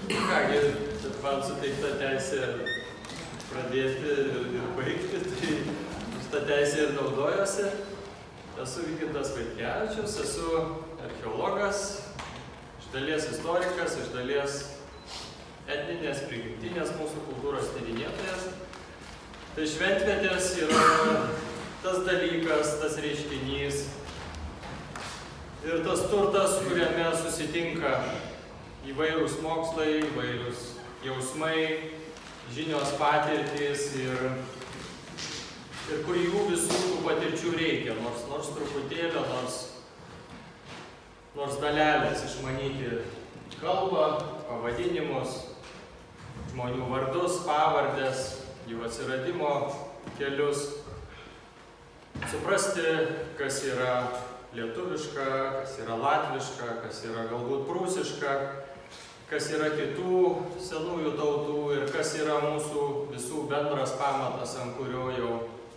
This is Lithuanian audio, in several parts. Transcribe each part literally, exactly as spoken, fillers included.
Kągi, man suteikta teisė pradėti ir, ir baigti, tai šitą teisę ir naudojuosi. Esu Vykintas Vaitkevičius, esu archeologas, iš dalies istorikas, iš dalies etninės, prigimtinės mūsų kultūros tyrinėtojas. Tai šventvietės yra tas dalykas, tas reiškinys ir tas turtas, kuriame susitinka įvairūs mokslai, įvairūs jausmai, žinios, patirtys ir, ir kur jų visų tų patirčių reikia, nors, nors truputėlio, nors, nors dalelės išmanyti kalbą, pavadinimus, žmonių vardus, pavardės, jų atsiradimo kelius, suprasti, kas yra lietuviška, kas yra latviška, kas yra galbūt prūsiška, kas yra kitų senųjų tautų ir kas yra mūsų visų bendras pamatas, ant kurio jau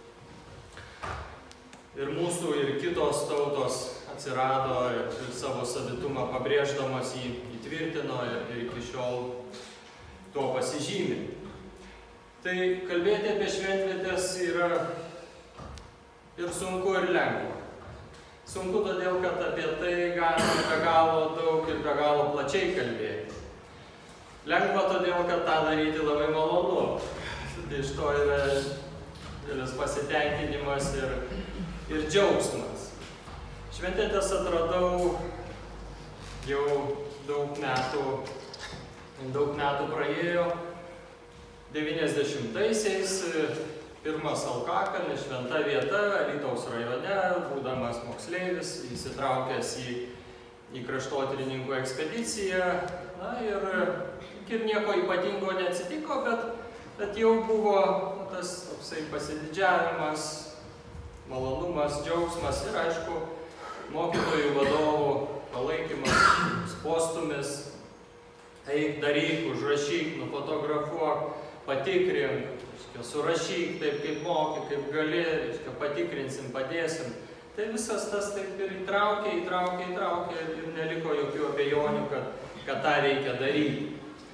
ir mūsų, ir kitos tautos atsirado ir, ir savo savitumą pabrėždamas jį įtvirtino ir, ir iki šiol tuo pasižymi. Tai kalbėti apie šventvietės yra ir sunku, ir lengva. Sunku todėl, kad apie tai galima be galo daug ir be galo plačiai kalbėti. Lengva todėl, kad tą daryti labai malonu. Iš to yra didelis pasitenkinimas ir, ir džiaugsmas. Šventvietės atradau jau daug metų, daug metų praėjo. devyniasdešimtaisiais pirmas Alkakalnis, šventa vieta, Alytaus rajone, būdamas moksleivis, įsitraukęs į, į kraštotyrininkų ekspediciją. Na ir, ir nieko ypatingo neatsitiko, bet, bet jau buvo tas toksai pasididžiavimas, malonumas, džiaugsmas ir, aišku, mokytojų vadovų palaikymas, postumis. Eik, daryk, užrašyk, nufotografuok, patikrink, surašyk taip, kaip moki, kaip gali, patikrinsim, padėsim. Tai visas tas taip ir įtraukė, įtraukė, įtraukė ir neliko jokių abejonių, kad, kad tą reikia daryti.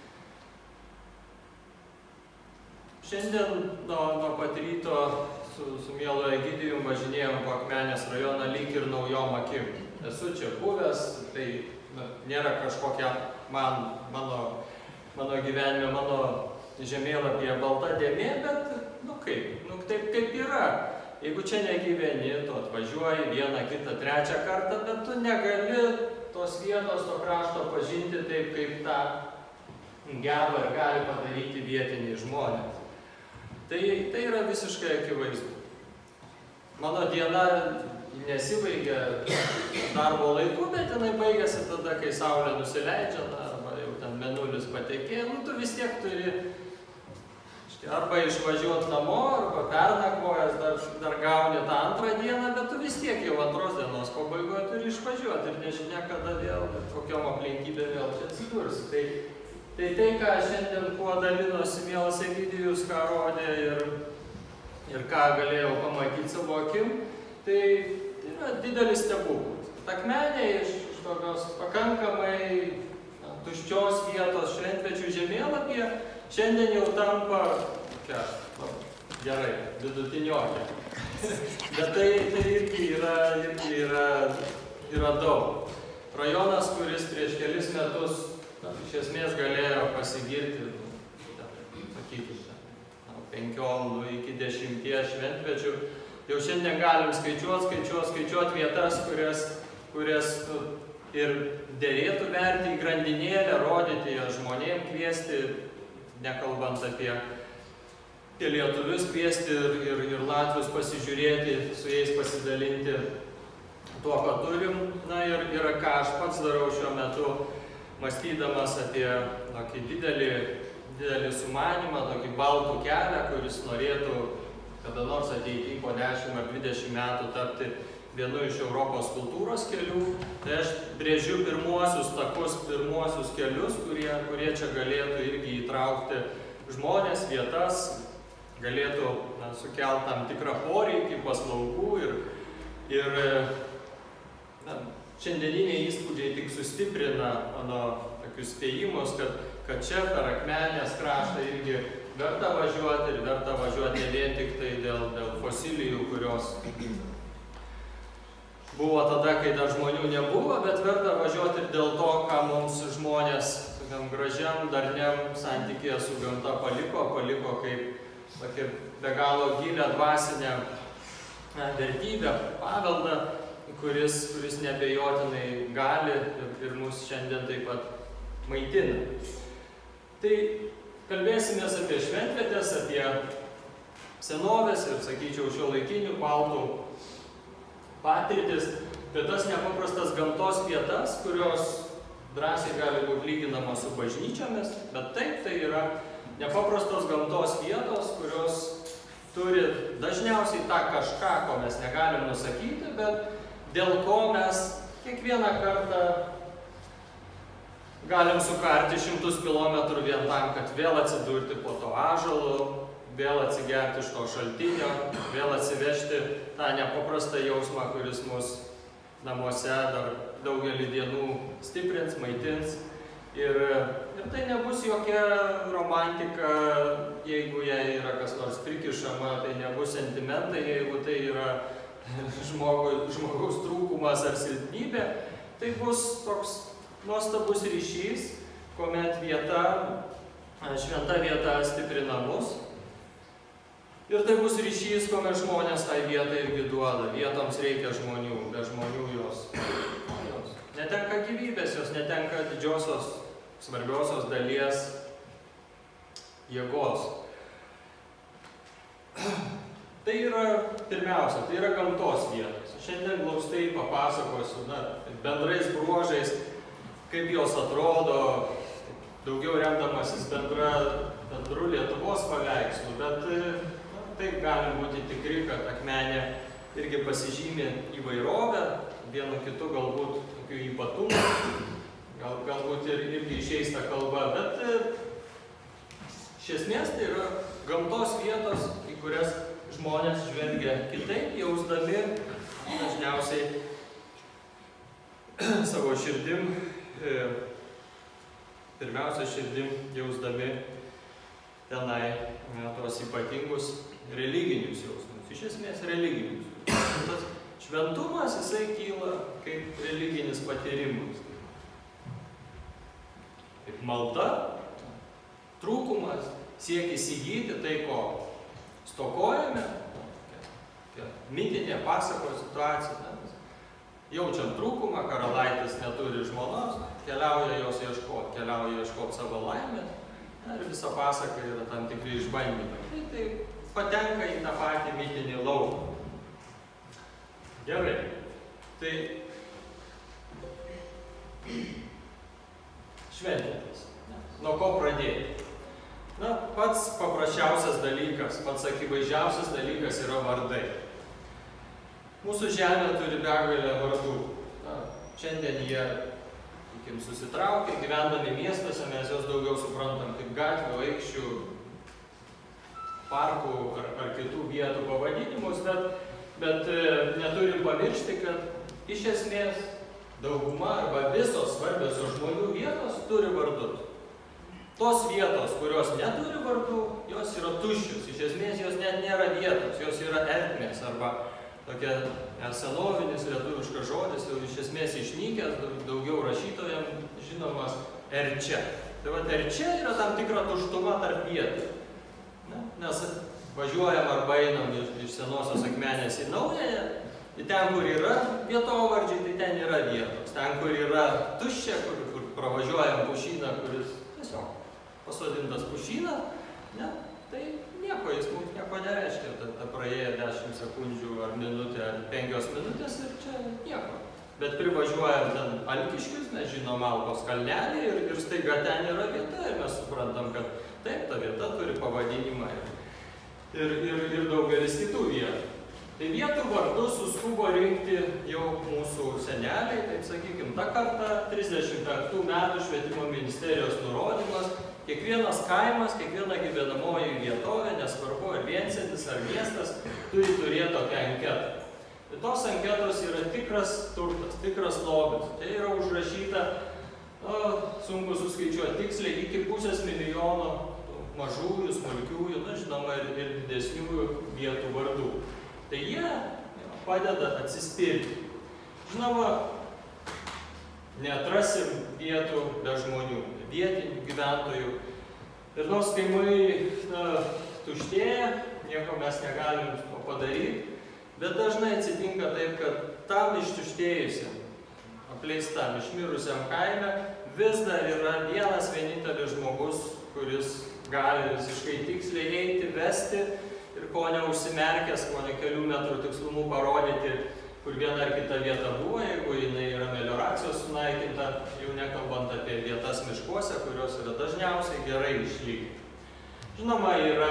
Šiandien nuo, nuo pat ryto su, su mielu Egidijum važinėjom po Akmenės rajoną lyg ir naujom akim. Esu čia buvęs, tai na, nėra kažkokia man, mano, mano gyvenime, mano žemėlapyje balta dėmė, bet, nu kaip, nu taip kaip yra. Jeigu čia negyveni, tu atvažiuoji vieną, kitą, trečią kartą, bet tu negali tos vietos, to krašto pažinti taip, kaip tą geba ir gali padaryti vietiniai žmonės. Tai, tai yra visiškai akivaizdu. Mano diena nesibaigia darbo laiku, bet jinai baigėsi tada, kai saulė nusileidžia, na, arba jau ten mėnulis patekė, nu tu vis tiek turi arba išvažiuoti namo, arba pernakvojęs dar, dar gauni tą antrą dieną, bet tu vis tiek jau antros dienos pabaigoje turi išvažiuoti ir nežinia, kada vėl, kokiom aplinkybėm vėl čia atsidurs. Tai, tai tai, ką šiandien kuo dalinosi mielas Egidijus, ką rodė ir, ir ką galėjau pamatyti savo akim, tai yra didelis stebuklas. Akmenė iš, iš tokios pakankamai na, tuščios vietos šventvečių žemėlapyje šiandien jau tampa tokia, nu, gerai, vidutiniokė. Bet tai, tai irgi, yra, irgi yra, yra daug. Rajonas, kuris prieš kelis metus na, iš esmės galėjo pasigirti, sakykime, penkiolų iki dešimties šventvečių, jau šiandien galim skaičiuoti, skaičiuoti, skaičiuoti vietas, kurias, kurias nu, ir dėrėtų verti į grandinėlę, rodyti jas žmonėm, kviesti, nekalbant apie, apie lietuvius, kviesti ir, ir, ir latvius pasižiūrėti, su jais pasidalinti tuo, ką turim. Na ir, ir ką aš pats darau šiuo metu, mąstydamas apie tokį didelį, didelį sumanimą, tokį baltų kelią, kuris norėtų kada nors ateityje po dešimt ar dvidešimt metų tapti vienu iš Europos kultūros kelių. Tai aš brėžiu pirmuosius takus, pirmuosius kelius, kurie, kurie čia galėtų irgi įtraukti žmonės, vietas, galėtų na, sukelti tam tikrą poreikį, paslaugų ir, ir na, šiandieniniai įspūdžiai tik sustiprina mano tokius spėjimus, kad, kad čia per Akmenės kraštą irgi verta važiuoti ir verta važiuoti ne vien tik tai dėl, dėl fosilijų, kurios buvo tada, kai dar žmonių nebuvo, bet verta važiuoti ir dėl to, ką mums žmonės tokiam gražiam, darniam santykėje su gamta paliko, paliko kaip tokia be galo gilę dvasinę vertybę, paveldą, kuris, kuris neabejotinai gali ir, ir mus šiandien taip pat maitina. Tai kalbėsimės apie šventvietės, apie senovės ir, sakyčiau, šiuolaikinių baltų patirtis, apie tas nepaprastas gamtos vietas, kurios drąsiai gali būti lyginamos su bažnyčiomis, bet taip, tai yra nepaprastos gamtos vietos, kurios turi dažniausiai tą kažką, ko mes negalim nusakyti, bet dėl ko mes kiekvieną kartą galim sukarti šimtus kilometrų vien tam, kad vėl atsidurti po to ąžuolu, vėl atsigerti iš to šaltinio, vėl atsivežti tą nepaprastą jausmą, kuris mus namuose dar daugelį dienų stiprins, maitins. Ir, ir tai nebus jokia romantika, jeigu jai yra kas nors prikišama, tai nebus sentimentai, jeigu tai yra žmogu, žmogaus trūkumas ar silpnybė, tai bus toks nuostabus ryšys, kuomet vieta, šventa vieta stiprina mus. Ir tai bus ryšys, kuomet žmonės tai vietai irgi duoda. Vietoms reikia žmonių, be žmonių jos, jos netenka gyvybės, jos netenka didžiosios, svarbiosios dalies jėgos. Tai yra, pirmiausia, tai yra gamtos vietos. Šiandien glaustai papasakosiu, na, bendrais bruožais, kaip jos atrodo, daugiau remdamasis bendra, bendru Lietuvos paveikslu, bet na, taip galim būti tikri, kad Akmenė irgi pasižymė įvairovę, vienu kitu galbūt tokių ypatumų, gal, galbūt ir, irgi išeis ta kalba, bet iš esmės tai yra gamtos vietos, į kurias žmonės žvelgia kitaip, jausdami dažniausiai savo širdim, pirmiausia širdim jausdami tenai na, tos ypatingus religinius jausmus, iš esmės religinius. Tas šventumas jisai kyla kaip religinis patyrimas. Kaip malda, trūkumas, siekis įgyti tai, ko stokojame, mitinė pasakos situacija. Jaučiam trūkumą, karalaitis neturi žmonos, keliauja jos ieškoti, keliauja ieškoti savo laimės, ir visa pasaka yra tam tikri išbandymai. Tai, tai patenka į tą patį mitinį lauką. Gerai. Tai šventės. Nuo ko pradėti? Na, pats paprasčiausias dalykas, pats akivaizdžiausias dalykas yra vardai. Mūsų žemė turi begalę vardų. Na, šiandien jie, sakykim, susitraukia, gyvendami miestuose, mes jos daugiau suprantam kaip gatvių, aikščių, parkų ar, ar kitų vietų pavadinimus, bet, bet neturim pamiršti, kad iš esmės dauguma arba visos svarbiosios žmonių vietos turi vardus. Tos vietos, kurios neturi vardų, jos yra tuščios. Iš esmės jos net nėra vietos, jos yra ertmės arba tokia senovinis lietuviškas žodis, jau iš esmės išnykęs, daugiau rašytojams žinomas erčia. Tai va, erčia yra tam tikra tuštuma tarp vietų. Na, nes važiuojam arba einam iš, iš senosios Akmenės į naująją, tai ten, kur yra vietovardžiai, tai ten yra vietos. Ten, kur yra tuščia, kur, kur pravažiuojam pušyną, kuris tiesiog pasodintas pušyną, ne, tai nieko, jis mums nieko nereiškia. Ta, ta praėję dešimt sekundžių ar minutė ar penkios minutės ir čia nieko. Bet privažiuojam ten Alkiškius, mes žinom Alkos kalnelį ir, ir staiga ten yra vieta ir mes suprantam, kad taip, ta vieta turi pavadinimą ir, ir, ir, ir daugelis kitų vietų. Tai vietų vardus suskubo rinkti jau mūsų seneliai, taip sakykim, ta karta, trisdešimt penktų metų švietimo ministerijos nurodymas, kiekvienas kaimas, kiekviena gyvenamoji vietovė, nesvarbu ar viensentis ar miestas, turi turėti tokią anketą. Tai tos anketos yra tikras turtas, tikras lobis. Tai yra užrašyta Na, sunku suskaičiuoti tiksliai iki pusės milijono mažųjų, smulkiųjų, na, žinoma, ir, ir didesniųjų vietų vardų. Tai jie padeda atsispirti. Žinoma, neatrasim vietų be žmonių, vietinių gyventojų. Ir nors kaimai na, tuštėja, nieko mes negalim to padaryti, bet dažnai atsitinka taip, kad tam ištuštėjusiam, apleistam, išmirusiam kaime vis dar yra vienas vienintelis žmogus, kuris gali visiškai tiksliai eiti, vesti ir ko neužsimerkęs, ko ne kelių metrų tikslumu parodyti, kur viena ar kita vieta buvo, jeigu jinai yra melioracijos sunaikinta, jau nekalbant apie vietas miškuose, kurios yra dažniausiai gerai išlikę. Žinoma, yra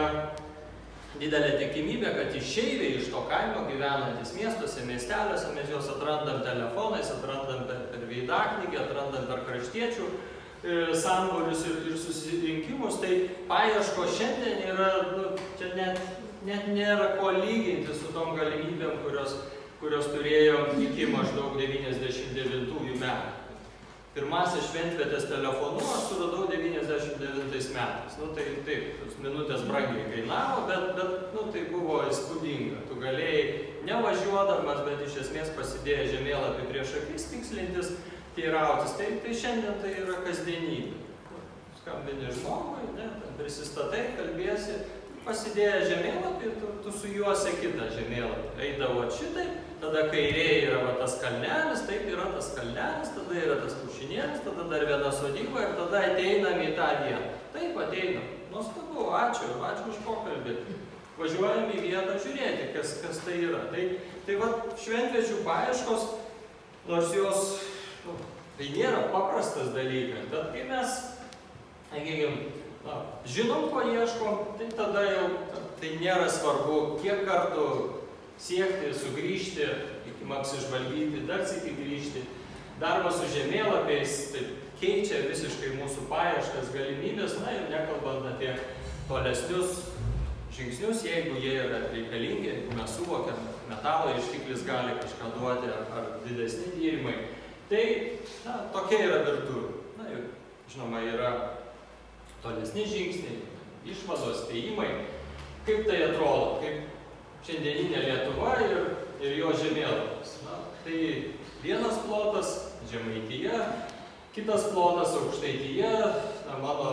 didelė tikimybė, kad išeiviai iš to kaimo gyvenantis miestuose, miesteliuose, mes juos atrandam telefonais, atrandam per, per veidaknygę, atrandam per kraštiečių e, sambūrius ir, ir susirinkimus, tai paieško šiandien yra, nu, čia net, net nėra ko lyginti su tom galimybėm, kurios, kurios turėjom iki maždaug devyniasdešimt devintųjų metų. Pirmasis šventvietės telefonu aš suradau devyniasdešimt devintais metais. Nu, tai taip, tos minutės brangiai kainavo, bet, bet nu, tai buvo įspūdinga. Tu galėjai nevažiuodamas, bet iš esmės pasidėjęs žemėlapį prieš akis tikslintis, teirautis. Tai, tai šiandien tai yra kasdienybė. Skambini žmogui, ne, prisistatai, kalbėsi, pasidėjęs žemėlapį, tu, tu su juo seki tą žemėlapį. Eidavo šitaip, tada kairėje yra va, tas kalnelis, taip yra tas kalnelis, tada yra tas pušinėlis, tada dar viena sodyba ir tada ateinam į tą vietą. Taip, ateinam. Nuostabu, ačiū, ačiū už pokalbį. Važiuojam į vietą žiūrėti, kas, kas tai yra. Tai, tai va, šventviečių paieškos, nors jos, nu, tai nėra paprastas dalykas, bet kai mes, sakykime, na, žinom, ko ieškom, tai tada jau tai nėra svarbu, kiek kartų siekti, sugrįžti, iki apsižvalgyti, dar sykį grįžti. Darbas su žemėlapiais tai keičia visiškai mūsų paieškas, galimybės, na ir nekalbant apie tolesnius žingsnius, jeigu jie yra reikalingi, jeigu mes suvokiam, metalo ištiklis gali kažką duoti ar, ar didesni tyrimai. Tai na, tokia yra virtuvė. Na ir žinoma, yra tolesni žingsniai, išvados, spėjimai, kaip tai atrodo, kaip šiandieninė Lietuva ir, ir jo žemėlapis. Na, tai vienas plotas Žemaitija, kitas plotas Aukštaitija, na, mano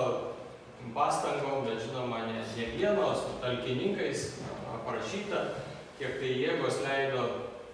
pastangom, bet žinoma, ne, ne vieno, su talkininkais aprašyta, kiek tai jėgos leido.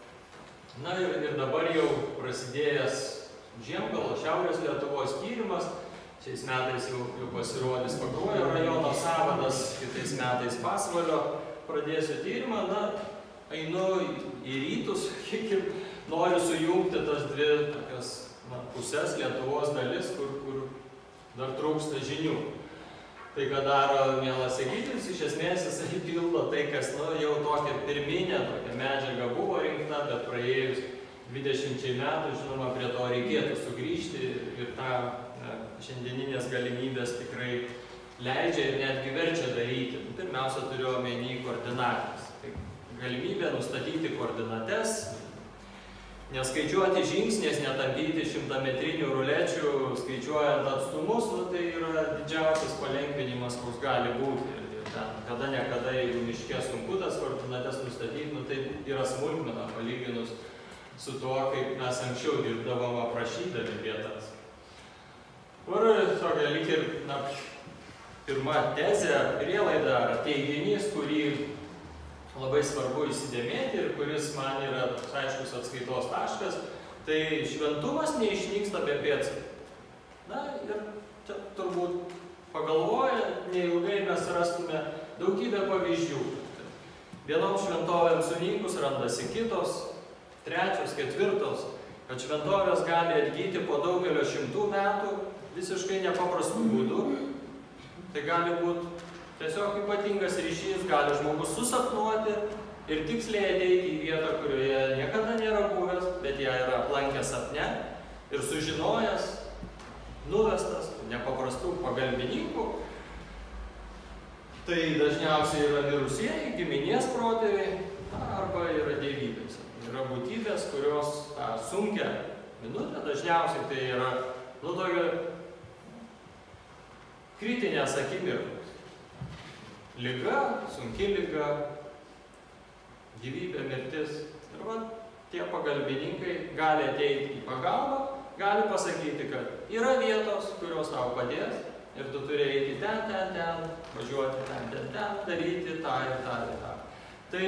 Na ir, ir dabar jau prasidėjęs Žiemgalo, Šiaurės Lietuvos tyrimas. Šiais metais jau, jau pasirodys Pakruojo rajono sąvadas, kitais metais Pasvalio pradėsiu tyrimą. Na, einu į rytus, kiek noriu sujungti tas dvi tokias na, pusės Lietuvos dalis, kur, kur dar trūksta žinių. Tai, ką daro mielas Egidijus, iš esmės jisai pildo tai, kas nu, jau tokia pirminė, tokia medžiaga buvo rinkta, bet praėjus dvidešimčiai metų, žinoma, prie to reikėtų sugrįžti ir tą šiandieninės galimybės tikrai leidžia ir netgi verčia daryti. Pirmiausia, turiu omeny koordinates. Tai galimybė nustatyti koordinates, neskaičiuoti žingsniais, netampyti šimtametrinių rulečių, skaičiuojant atstumus, nu, tai yra didžiausias palengvinimas, koks gali būti. Ir ten, kada nekada, jeigu miške sunku tas koordinates nustatyti, nu, tai yra smulkmena palyginus su tuo, kaip mes anksčiau dirbdavom aprašydami vietas. Kur tokia lyg ir na, pirma tezė, prielaida ar teiginys, kurį labai svarbu įsidėmėti ir kuris man yra aiškus atskaitos taškas, tai šventumas neišnyksta be pėdsakų. Na ir čia turbūt pagalvoję, neilgai mes rastume daugybę pavyzdžių. Vienom šventovėm sunykus randasi kitos, trečios, ketvirtos, kad šventovės gali atgyti po daugelio šimtų metų visiškai nepaprastų būdų. Tai gali būti tiesiog ypatingas ryšys, gali žmogus susapnuoti ir tiksliai ateiti į vietą, kurioje niekada nėra buvęs, bet ją yra aplankęs sapne ir sužinojęs, nuvestas nepaprastų pagalbininkų. Tai dažniausiai yra mirusieji, giminės protėviai arba yra dievybės. Yra būtybės, kurios tą sunkią minutę, dažniausiai tai yra nu, tokia kritinės akimirkos. Liga, sunki liga, gyvybė, mirtis. Ir va, tie pagalbininkai gali ateiti į pagalbą, gali pasakyti, kad yra vietos, kurios tau padės ir tu turi eiti ten, ten, ten, važiuoti ten, ten, ten, daryti tą ir tą ir tą. Tai,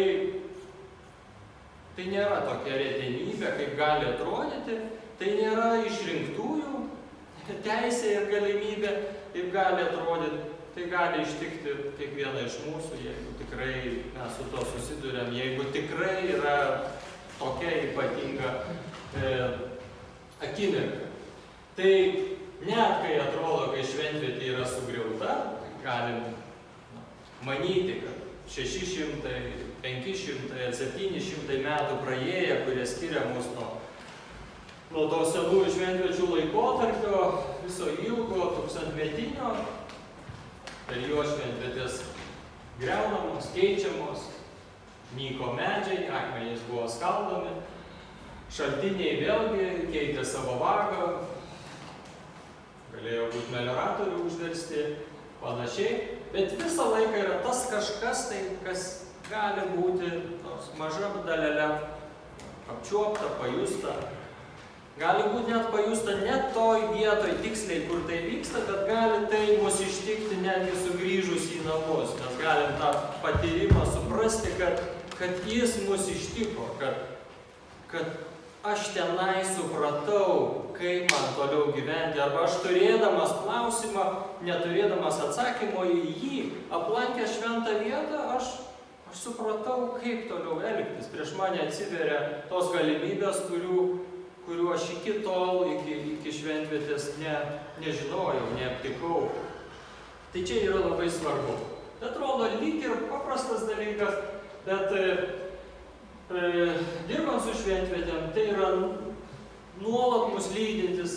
tai nėra tokia retenybė, kaip gali atrodyti, tai nėra išrinktųjų teisė ir galimybė, kaip gali atrodyti. Tai gali ištikti kiekvieną iš mūsų, jeigu tikrai mes su to susiduriam, jeigu tikrai yra tokia ypatinga e, akimirka. Tai net kai atrodo, kai šventvietė yra sugriauta, galim na, manyti, kad šeši šimtai, penki šimtai, septyni šimtai metų praėję, kurie skiria mus nuo, nuo to senųjų šventviečių laikotarpio, viso ilgo tūkstantmetinio, per jo šventvietės greunamos, keičiamos, nyko medžiai, akmenys buvo skaldomi, šaltiniai vėlgi keitė savo vagą, galėjo būti melioratorių užversti, panašiai, bet visą laiką yra tas kažkas, tai, kas gali būti tos maža dalelė apčiuopta, pajusta. Gali būti net pajusta net toj vietoj tiksliai, kur tai vyksta, bet gali tai mus ištikti netgi sugrįžus į namus. Mes galim tą patyrimą suprasti, kad, kad jis mus ištiko, kad, kad aš tenai supratau, kaip man toliau gyventi. Arba aš turėdamas klausimą, neturėdamas atsakymo į jį, aplankęs šventą vietą, aš, aš supratau, kaip toliau elgtis. Prieš mane atsiveria tos galimybės, kurių kuriuo aš iki tol, iki, iki šventvietės ne, nežinojau, neaptikau. Tai čia yra labai svarbu. Tai atrodo lyg ir paprastas dalykas, bet e, e, dirbant su šventvietėm, tai yra nuolat mus lydintis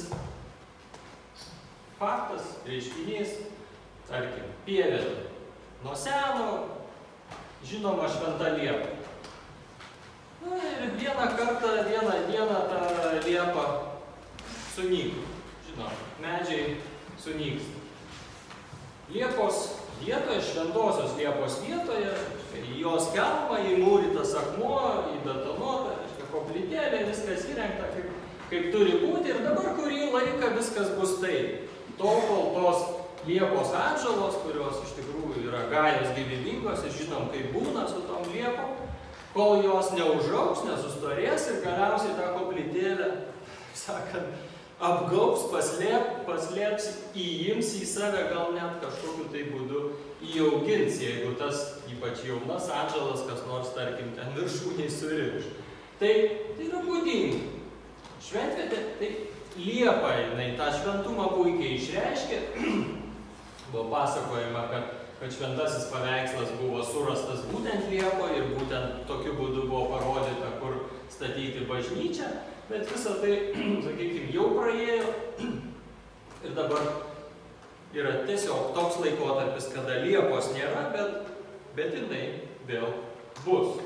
faktas, reiškinys, tarkim, Pievelė. Nuo seno žinoma Šventa Liepa. Na ir vieną kartą, vieną dieną ta liepa sunyko. Žinoma, medžiai sunyksta. Liepos vietoje, šventosios Liepos vietoje, į jos kelmą įmūrytas akmuo, įbetonuota, reiškia koplytėlė, viskas įrengta kaip, kaip turi būti. Ir dabar kurį laiką viskas bus taip. Tol, kol tos liepos atžalos, kurios iš tikrųjų yra gajos gyvybingos ir žinom, kaip būna su tom liepom, kol jos neužaugs, nesustorės ir galiausiai tą koplytėlę, sakant, apgaubs, paslėp, paslėps, įims į save, gal net kažkokiu tai būdu įaugins, jeigu tas ypač jaunas atžalas, kas nors, tarkim, ten viršūniai suriš. Tai, tai yra būdinga. Šventvietė, tai liepa, jinai tą šventumą puikiai išreiškė. Buvo pasakojama, kad kad šventasis paveikslas buvo surastas būtent Liepoje ir būtent tokiu būdu buvo parodyta, kur statyti bažnyčią, bet visą tai, sakykime, jau praėjo ir dabar yra tiesiog toks laikotarpis, kada Liepos nėra, bet, bet jinai vėl bus.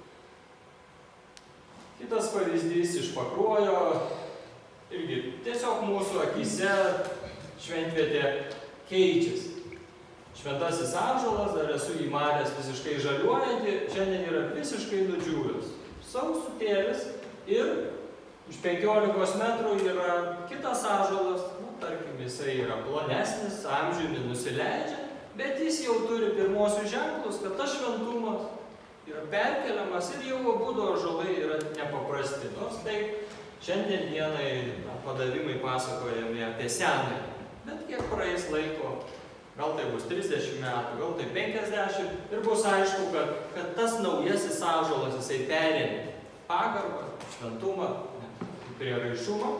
Kitas pavyzdys iš Pakruojo, irgi tiesiog mūsų akyse šventvietė keičiasi. Šventasis ąžuolas, dar esu jį matęs visiškai žaliuojantį, šiandien yra visiškai nudžiūvęs. Sausutėlis ir už penkiolikos metrų yra kitas ąžuolas, nu, tarkim, jisai yra plonesnis, amžiumi nusileidžia, bet jis jau turi pirmosius ženklus, kad tas šventumas yra perkeliamas ir jau abudu ąžuolai yra nepaprasti. Nors tai šiandien dienai na, padavimai pasakojami apie senąjį, bet kiek praeis laiko, gal tai bus trisdešimt metų, gal tai penkiasdešimt ir bus aišku, kad, kad tas naujasis ąžuolas jisai perėmė pagarbą, šventumą, prieraišumą.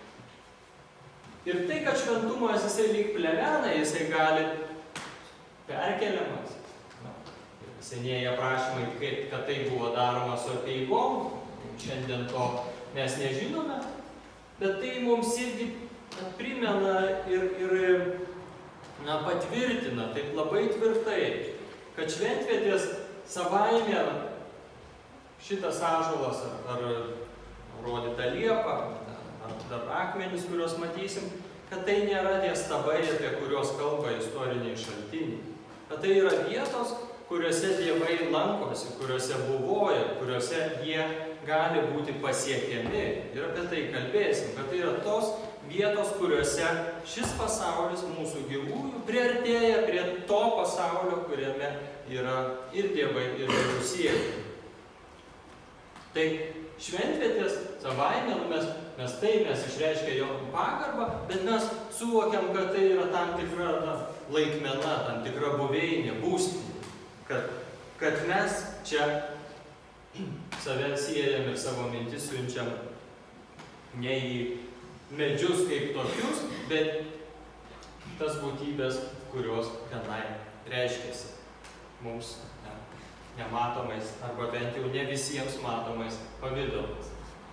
Ir tai, kad šventumas jisai lyg plevena, jisai gali perkeliamas. Na, senieji aprašymai, kad tai buvo daroma su apeigom, šiandien to mes nežinome, bet tai mums irgi primena ir, ir na, patvirtina taip labai tvirtai, kad šventvietės savaime šitas ąžuolas ar, ar rodyta liepa, ar dar akmenis, kuriuos matysim, kad tai nėra tie stabai, apie kuriuos kalba istoriniai šaltiniai. Kad tai yra vietos, kuriuose dievai lankosi, kuriuose buvoja, kuriuose jie gali būti pasiekiami. Ir apie tai kalbėsim, kad tai yra tos vietos, kuriuose šis pasaulis mūsų gyvųjų priartėja prie to pasaulio, kuriame yra ir dievai, ir dievų siekiai. Tai šventvietės savaime, mes, mes tai mes išreiškia jo pagarbą, bet mes suvokiam, kad tai yra tam tikra na, laikmena, tam tikra buveinė, būstinė. Kad, kad mes čia save siejam ir savo mintis siunčiam ne į medžius kaip tokius, bet tas būtybės, kurios tenai reiškiasi mums ne, nematomais, arba bent jau ne visiems matomais pavidalais.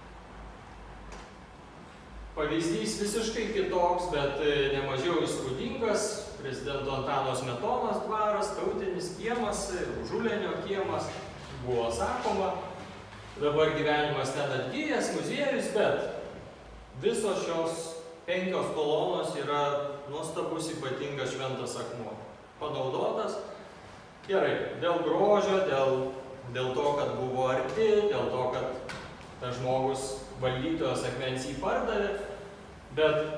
Pavyzdys visiškai kitoks, bet nemažiau įspūdingas. Prezidento Antano Smetonos dvaras, tautinis kiemas, Užulenio kiemas, buvo sakoma. Dabar gyvenimas ten atgyjęs, muziejus, bet visos šios penkios kolonos yra nuostabus ypatingas šventas akmuo. Panaudotas gerai, dėl grožio, dėl, dėl to, kad buvo arti, dėl to, kad tas žmogus valdytojas akmens jį pardavė, bet,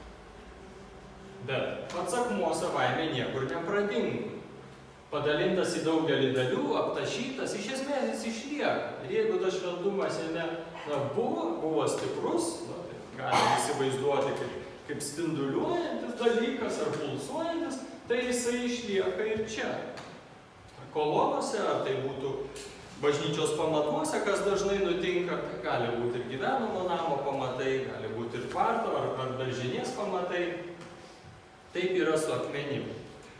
bet pats akmuo savaime niekur nepradingo. Padalintas į daugelį dalių, aptašytas, iš esmės jis išlieka. Ir jeigu tas šventumas jame na, buvo, buvo stiprus, na, tai galime įsivaizduoti kaip, kaip spinduliuojantis dalykas ar pulsuojantis, tai jisai išlieka ir čia. Kolonose, ar tai būtų bažnyčios pamatuose, kas dažnai nutinka, tai gali būti ir gyvenamo namo pamatai, gali būti ir tvarto ar, ar daržinės pamatai. Taip yra su akmeniu.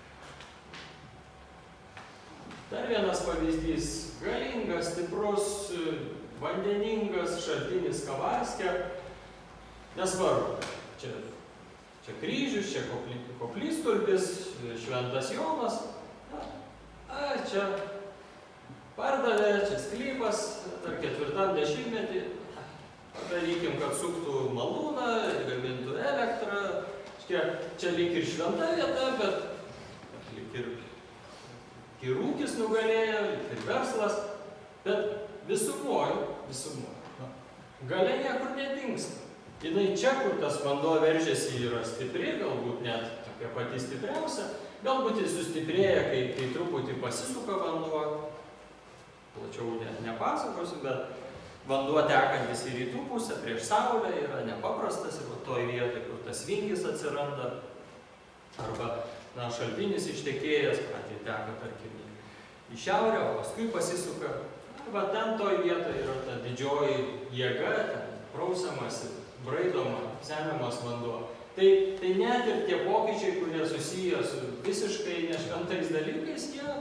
Dar vienas pavyzdys – galingas, stiprus, vandeningas šaltinis Kavarske. Nesvarbu, čia, čia kryžius, čia koplytstulpis, šventas Jonas. A, čia pardavė, čia sklypas, dar ketvirtam dešimtmetį. Darykim, kad suktų malūną, gamintų elektrą. Čia, čia lyg ir šventa vieta, bet lyg ir ir ūkis nugalėjo, ir verslas, bet visumoju, visumoju. Galia niekur nedingsta. Jinai čia, kur tas vanduo veržiasi, yra stipri, galbūt net tokia pati stipriausia, galbūt jis sustiprėja, kai, kai truputį pasisuka vanduo. Plačiau net nepasakosiu, bet vanduo tekantis į rytų pusę, prieš saulę yra nepaprastas ir toj vietoj, kur tas vingis atsiranda, arba na, šaltinis ištekėjęs, pradžiai teka, tarkim, į šiaurę, o paskui pasisuka. Va ten toj vietoje yra ta didžioji jėga, ten prausiamasi, braidoma, semiamas vanduo. Tai, tai net ir tie pokyčiai, kurie susiję su visiškai nešventais dalykais, jie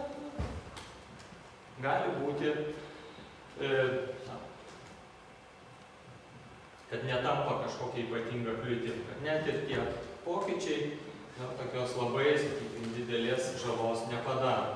gali būti, e, na, kad netampa kažkokia ypatinga kliūtim, kad net ir tie pokyčiai na, tokios labai, sakykime, didelės žalos nepadaro.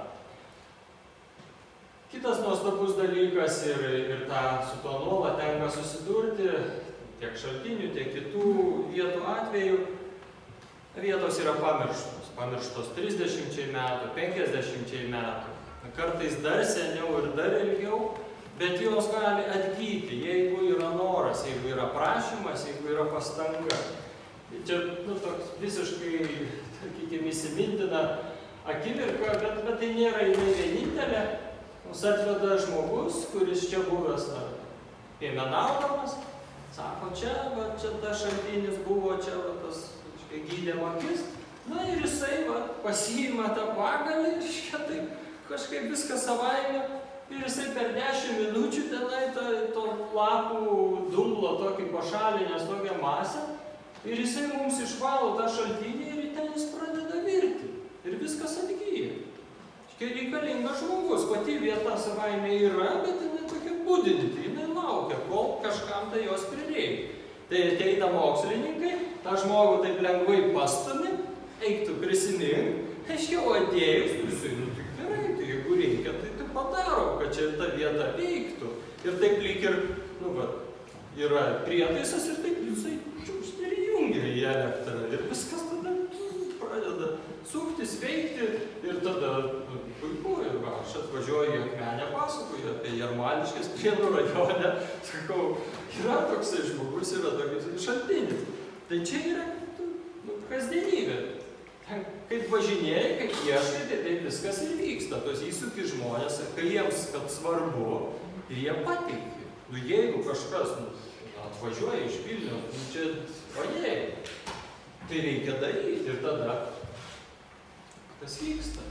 Kitas nuostabus dalykas ir, ir tą su to nuolat tenka susidurti, tiek šaltinių, tiek kitų vietų atveju, vietos yra pamirštos. Pamirštos trisdešimčiai metų, penkiasdešimčiai metų, kartais dar seniau ir dar ilgiau, bet jos gali atgyti, jeigu yra noras, jeigu yra prašymas, jeigu yra pastanga. Čia, nu, toks visiškai, sakykime, įsimintina akimirka, bet, bet tai nėra jinai vienintelė. Mums atveda žmogus, kuris čia buvęs, na, piemenaudamas, sako, čia, va, čia tas šaltinis buvo, čia, va, tas, kažkai, gydėm akis. Na ir jisai, va, pasiima tą pagalį, iškia, taip, kažkaip viskas savaime. Ir jisai per dešimt minučių tenai to, to lapų dumblo tokį pašalinęs tokią masę. Ir jisai mums išvalo tą šaltinį ir ten jis pradeda virti. Ir viskas atgyja. Škia reikalingas žmogus, pati vieta savaime yra, bet jinai tokia budinti, jinai laukia, kol kažkam tai jos prireikia. Tai ateina mokslininkai, tą žmogų taip lengvai pastumi, eiktų prisimink, aš jau atėjus, jisai, nu tik gerai, tai jeigu reikia, tai tai padaro, kad čia ta vieta veiktų. Ir taip lyg ir, nu va, yra prietaisas ir taip jisai čiūst ir įjungia į elektrą ir viskas tada pradeda suktis, veikti ir tada nu, puiku, ir va, aš atvažiuoju į Akmenę, pasakoju apie Jarmališkes Prienų rajone, sakau, yra toksai žmogus, yra toks šaltinis. Tai čia yra nu, kasdienybė. Kaip važinėjai, kaip ieškai, tai taip viskas ir vyksta. Tos įsuki žmonės, kai jiems kad svarbu, ir jie patikė. Nu, jeigu kažkas nu, atvažiuoja iš Vilniaus, nu, čia ojei, tai reikia daryti ir tada kas vyksta.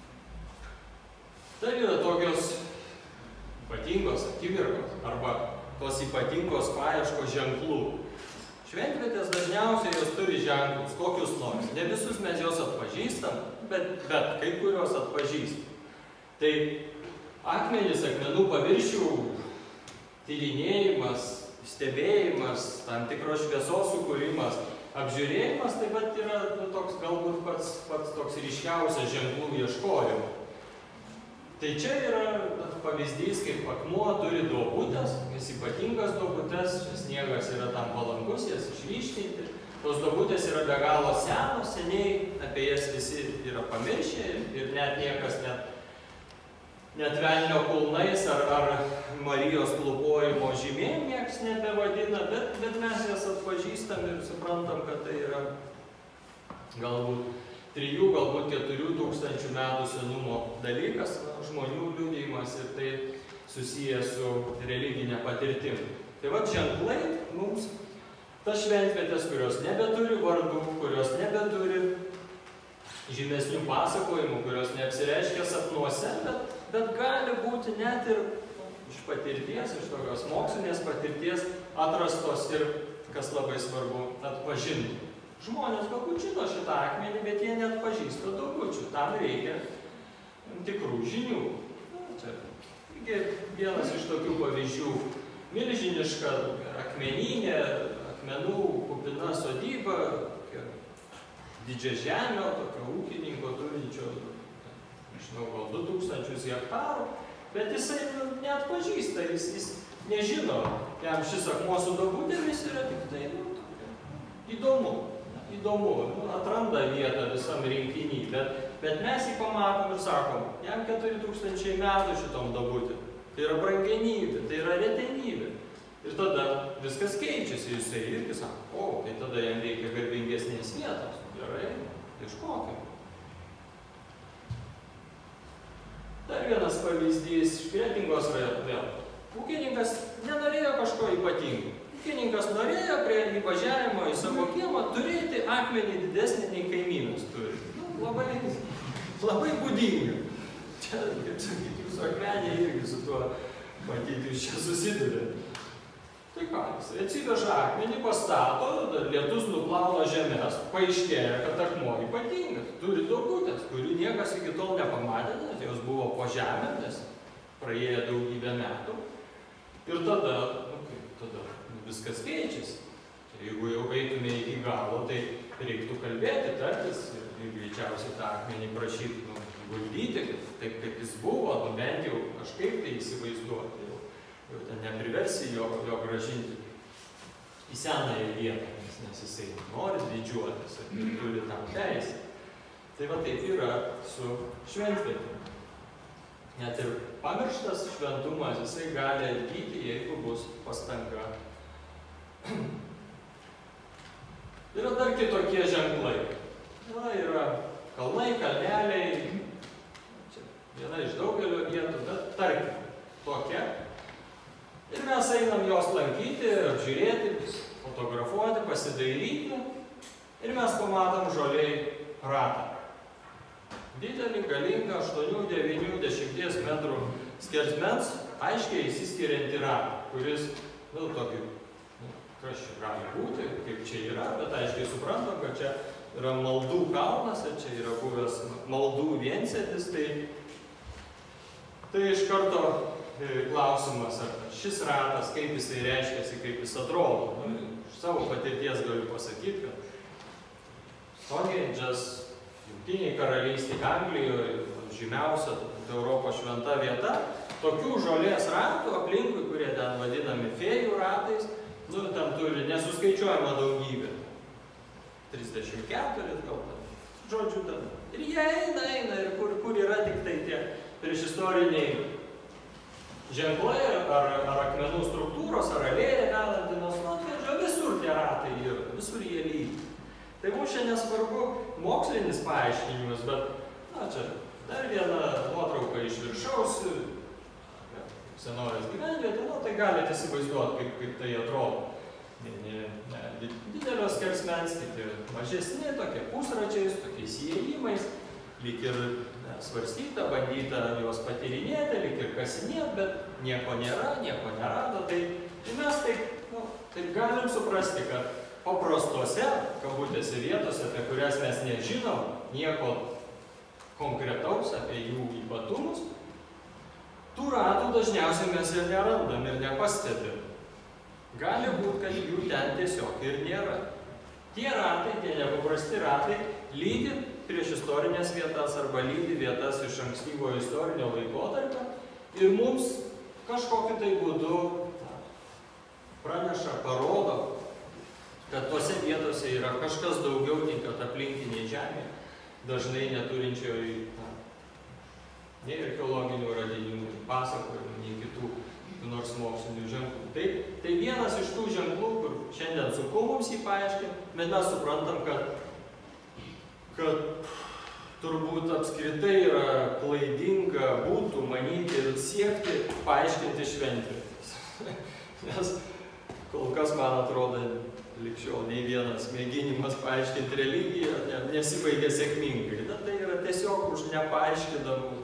Tai yra tokios ypatingos akimirkos arba tos ypatingos paieškos ženklų. Šventvietės dažniausiai jos turi ženklus, kokius nors. Ne visus mes jos atpažįstam, bet, bet kai kurios atpažįstam. Tai akmenys, akmenų paviršių tyrinėjimas, stebėjimas, tam tikros šviesos sukūrimas, apžiūrėjimas taip pat yra nu, toks galbūt pats, pats toks ryškiausias ženklų ieškojimo. Tai čia yra pavyzdys, kaip akmuo turi duobutės, jis ypatingas duobutės, šis sniegas yra tam palankus, jas išryškinti. Tos duobutės yra be galo senos, seniai apie jas visi yra pamiršę ir net niekas net, net velnio kulnais ar, ar Marijos klupojimo žymėjim niekas nebevadina, bet, bet mes jas atpažįstam ir suprantam, kad tai yra galbūt trijų, galbūt keturių tūkstančių metų senumo dalykas, žmonių liudijimas ir tai susijęs su religinė patirtim. Tai va ženklai mums, tas šventvietės, kurios nebeturi vardų, kurios nebeturi žymesnių pasakojimų, kurios neapsireiškia sapnuose, bet, bet gali būti net ir iš patirties, iš tokios mokslinės patirties atrastos ir, kas labai svarbu, atpažinti. Žmonės galbūt žino šitą akmenį, bet jie net pažįsta duobučių. Tam reikia tikrų žinių. Na, čia vienas iš tokių pavyzdžių. Milžiniška akmeninė, akmenų kupina sodyba, didžia žemė, tokio ūkininko turinčio, nežinau, gal du tūkstančius hektarų, bet jisai net pažįsta, jis, jis nežino, jam šis akmuo su duobutėmis yra tik tai nu, įdomu. Įdomu, atranda vietą visam rinkinį, bet, bet mes jį pamatom ir sakom, jam keturi tūkstančiai metų šitom duobutėm. Tai yra brangenybė, tai yra retenybė. Ir tada viskas keičiasi, jisai irgi sako, o, tai tada jam reikia garbingesnės vietos. Gerai, ieškokim. Dar vienas pavyzdys iš Kretingos rajono vėl. Ūkininkas nenorėjo kažko ypatingo. Ūkininkas norėjo prie įvažiavimo į savo kiemą turėti akmenį didesnį nei kaimynas turi. Nu, labai, labai būdinga. Čia, kaip sakyti, jūsų akmenė irgi su tuo, matyti, jūs čia susidurėte. Tai ką, jis atsiveža akmenį, pastato, lietus nuplauna žemės, paaiškėja, kad akmuo ypatingas, turi duobutės, kurių niekas iki tol nepamatė, nes jos buvo po žemę, nes praėjo daugybę metų. Ir tada, nu kaip, tada viskas keičiasi. Jeigu jau eitume iki galo, tai reiktų kalbėti, tartis ir, ir greičiausiai tą akmenį prašyti, nu, guldyti, taip kaip jis buvo, nu, bent jau kažkaip tai įsivaizduoti. Jau, jau ten nepriversi jo, jo gražinti į senąją vietą, nes, nes jisai nori didžiuotis ir turi tam teisę. Tai va taip yra su šventvietėm. Net ir pamirštas šventumas jisai gali atgyti, jeigu bus pastanga. Yra dar kitokie ženklai. Na, yra kalnai, kalneliai, čia viena iš daugelio vietų, bet tarkim, tokia. Ir mes einam jos lankyti, apžiūrėti, fotografuoti, pasidairyti. Ir mes pamatom žoliai ratą. Didelį, galingą, aštuonių, devynių, dešimties metrų skersmens, aiškiai įsiskiriantį ratą, kuris, nu, tokį, nu, kas čia gali būti, kaip čia yra, bet aiškiai suprantam, kad čia yra maldų kalnas, ir čia yra buvęs maldų viensėdis, tai, tai iš karto klausimas, ar šis ratas, kaip jisai reiškiasi, kaip jis atrodo. Nu, iš savo patirties galiu pasakyti, kad Stonhendžas, Jungtinėje karalystėje, Anglijoje, žymiausia Europos šventa vieta, tokių žolės ratų aplinkui, kurie ten vadinami fėjų ratais, nu, ten turi nesuskaičiuojama daugybė. trisdešimt keturi gal ten, žodžiu, ten. Ir jie eina, eina, ir kur, kur yra tik tai tie priešistoriniai ženklai, ar, ar akmenų struktūros, ar alėja vedantinos, nu, tai visur tie ratai yra, visur jie lydi. Tai mums čia nesvarbu mokslinis paaiškinimas, bet, na, čia dar viena nuotrauka iš viršaus, senovės gyvenvietė, nu, tai galite įsivaizduoti, kaip, kaip tai atrodo. Ne, ne, ne, didelio skersmens, kiti mažesni, tokie pusračiais, tokiais įėjimais, lyg ir ne, svarstyta, bandyta juos patyrinėti, lyg ir kasinėti, bet nieko nėra, nieko nerado. Tai, tai mes taip, nu, taip galim suprasti, kad paprastose, kabutėse vietose, apie kurias mes nežinom nieko konkretaus apie jų ypatumus, tų ratų dažniausiai mes ir nerandam ir nepastebim. Gali būti, kad jų ten tiesiog ir nėra. Tie ratai, tie nepaprasti ratai, lydi prieš istorinės vietas arba lydi vietas iš ankstyvojo istorinio laikotarpio ir mums kažkokiu tai būdu praneša, parodo, kad tose vietose yra kažkas daugiau nei kad aplinkiniai žemė, dažnai neturinčioji nei archeologinių radinių, nei pasakojimų, nei kitų nors mokslinių ženklų. Tai, tai vienas iš tų ženklų, kur šiandien sunku mums jį paaiškinti, bet mes suprantam, kad, kad turbūt apskritai yra klaidinga būtų manyti ir siekti paaiškinti šventvietės. Nes kol kas, man atrodo, lig šiol nei vienas mėginimas paaiškinti religiją ne, nesibaigė sėkmingai. Na, tai yra tiesiog už nepaaiškinamų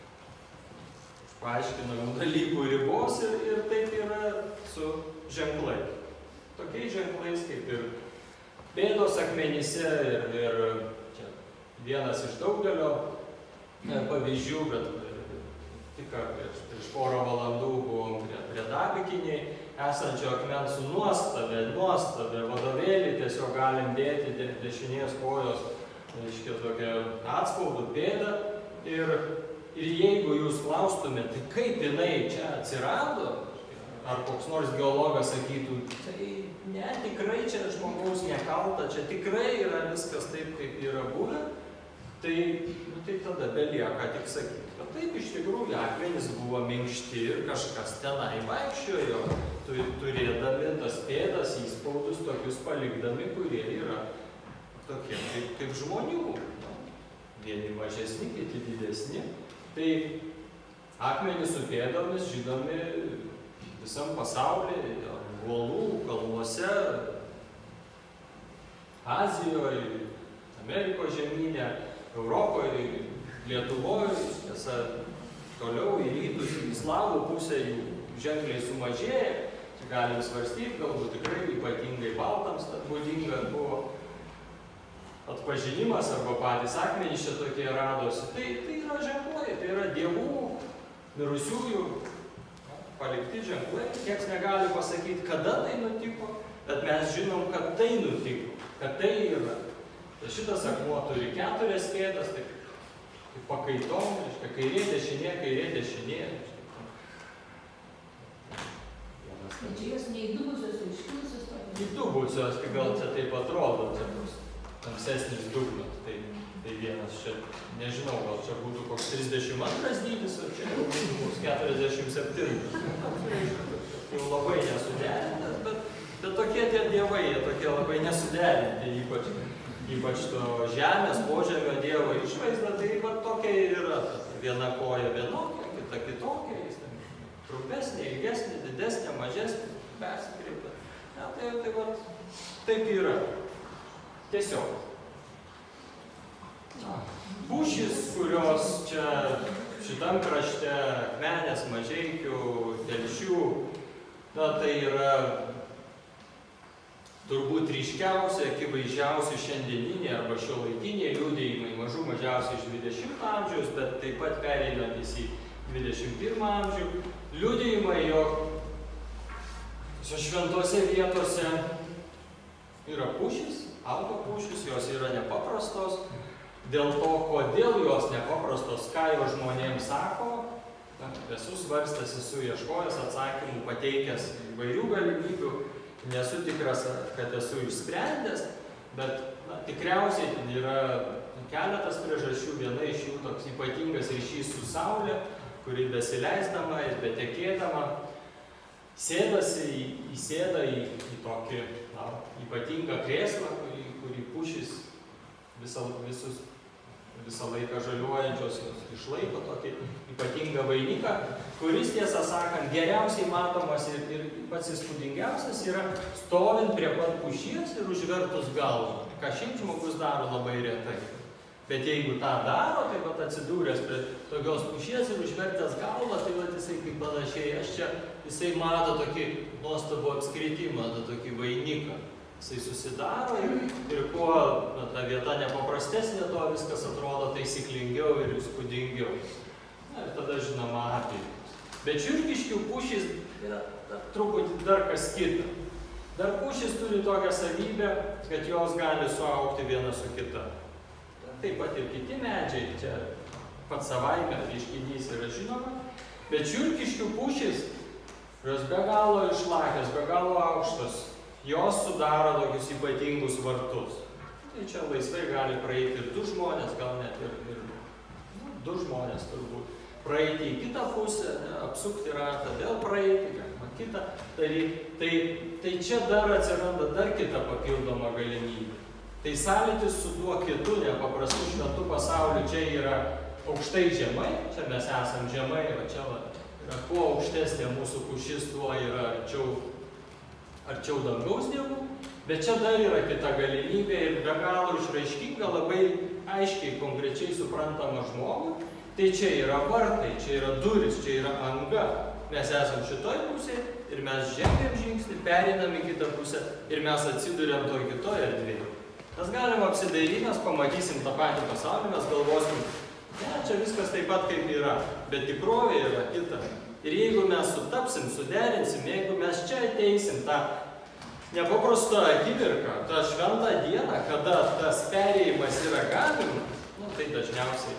paaiškinamų dalykų ribos ir, ir taip yra su ženklais. Tokiais ženklais kaip ir pėdos akmenyse ir, ir čia vienas iš daugelio pavyzdžių, bet tik prieš, prieš porą valandų buvom prie, prie Dabikiniai esančio akmens su nuostabė, nuostabė vadovėlį, tiesiog galim dėti de, dešinės kojos, reiškia tokią atspaudų pėdą ir Ir jeigu jūs klaustumėte, tai kaip jinai čia atsirado, ar koks nors geologas sakytų, tai ne, tikrai čia žmogaus nekalta, čia tikrai yra viskas taip, kaip yra buvę, tai, nu, tai tada belieka tik sakyti, kad taip iš tikrųjų akmenys buvo minkšti ir kažkas tenai vaikščiojo, turėdami tas pėdas, įspaudus tokius palikdami, kurie yra tokie kaip, kaip žmonių, vieni mažesni, kiti didesni. Tai akmenys su pėdomis žinomi visam pasaulyje, uolų, kalnuose, Azijoje, Amerikos žemyne, Europoje, Lietuvoje, tiesa, toliau į rytus, į slavų pusę jų ženkliai sumažėja. Čia galim svarstyti, galbūt tikrai ypatingai baltams būdinga buvo atpažinimas arba patys akmenys čia tokie radosi. Tai, tai yra ženklai, tai yra dievų, mirusiųjų palikti ženklai. Niekas negali pasakyti, kada tai nutiko, bet mes žinom, kad tai nutiko, kad tai yra. Tai šitas akmuo turi keturias pėdas, tai, tai pakaitom, reiškia, kairė, dešinė, kairė, dešinė. Tai čia jos neįdubusios, iškilusios tokios? Įdubusios, tai gal čia taip atrodo. Čia tamsesnis dugnas, tai, tai vienas čia, nežinau, gal čia būtų koks trisdešimt antras dydis, ar čia jau būtų koks keturiasdešimt septintas. Jau labai nesuderintas, bet, bet tokie tie dievai, jie tokie labai nesuderinti, ypač, ypač to žemės, požemio dievo išvaizda, tai va tokia yra. Viena koja vienokia, kita kitokia, jis ten trumpesnė, ilgesnė, didesnė, mažesnė, persikreipta. Ja, tai, tai va, taip yra. Tiesiog. Pušys, kurios čia šitam krašte, Akmenės, Mažeikių, Telšių, na tai yra turbūt ryškiausi, akivaizdžiausi šiandieniniai arba šiuolaikiniai liudijimai, mažų mažiausiai iš dvidešimto amžiaus, bet taip pat pereinantis į dvidešimt pirmą amžių, liudijimai, jog šventose vietose yra pušys, auga pušys, jos yra nepaprastos. Dėl to, kodėl jos nepaprastos, ką jo žmonėms sako, esu svarstęs, esu ieškojęs atsakymų, pateikęs įvairių galimybių. nesu tikras, kad esu išsprendęs, bet na, tikriausiai ten yra keletas priežasčių, viena iš jų toks ypatingas ryšys su Saulė, kuri besileisdama ir betekėdama sėdasi, įsėda į, į tokį na, ypatingą krėslą, kurį, kurį pušys visą, visus, visą laiką žaliuojančios išlaiko tokį ypatingą vainiką, kuris, tiesą sakant, geriausiai matomas ir, ir pats įspūdingiausias yra stovint prie pat pušies ir užvertus galvą, ką šiaip žmogus daro labai retai. Bet jeigu tą daro, tai vat atsidūręs prie tokios pušies ir užvertęs galvą, tai vat jisai kaip panašiai, aš čia, jisai mato tokį nuostabų apskritimą, tokį vainiką. Jisai susidaro ir, ir kuo na, ta vieta nepaprastesnė, to viskas atrodo taisyklingiau ir įspūdingiau. Na ir tada žinoma apylinkos. Bet Šiurkiškių pušys yra truputį dar kas kita. Dar pušys turi tokią savybę, kad jos gali suaugti viena su kita. Taip pat ir kiti medžiai, čia pats savaime reiškinys yra žinoma, bet Šiurkiškių pušys, jos be galo išlakios, be galo aukštos, jos sudaro tokius ypatingus vartus. Tai čia laisvai gali praeiti ir du žmonės, gal net ir, ir nu, du žmonės turbūt, praeiti į kitą pusę, ne, apsukti ratą, vėl praeiti, galima kitą daryti. Tai, tai čia dar atsiranda dar kita papildoma galimybė. Tai sąlytis su tuo kitu nepaprastu šventu pasauliu čia yra aukštai žemai, čia mes esam žemai, o čia va, yra kuo aukštesnė mūsų pušis, tuo yra arčiau, arčiau dangaus dievų, bet čia dar yra kita galimybė ir be galo išraiškinga, labai aiškiai, konkrečiai suprantama žmogui. Tai čia yra vartai, čia yra duris, čia yra anga. Mes esam šitoj pusėje ir mes žengiam žingsnį, pereinam į kitą pusę ir mes atsiduriam toj kitoj erdvėje. Mes galim apsidairyti, mes pamatysim tą patį pasaulį, mes galvosim, ne, čia viskas taip pat kaip yra, bet tikrovė yra kita. Ir jeigu mes sutapsim, suderinsim, jeigu mes čia ateisim tą nepaprastą akimirką, tą šventą dieną, kada tas perėjimas yra galimas, nu, tai dažniausiai,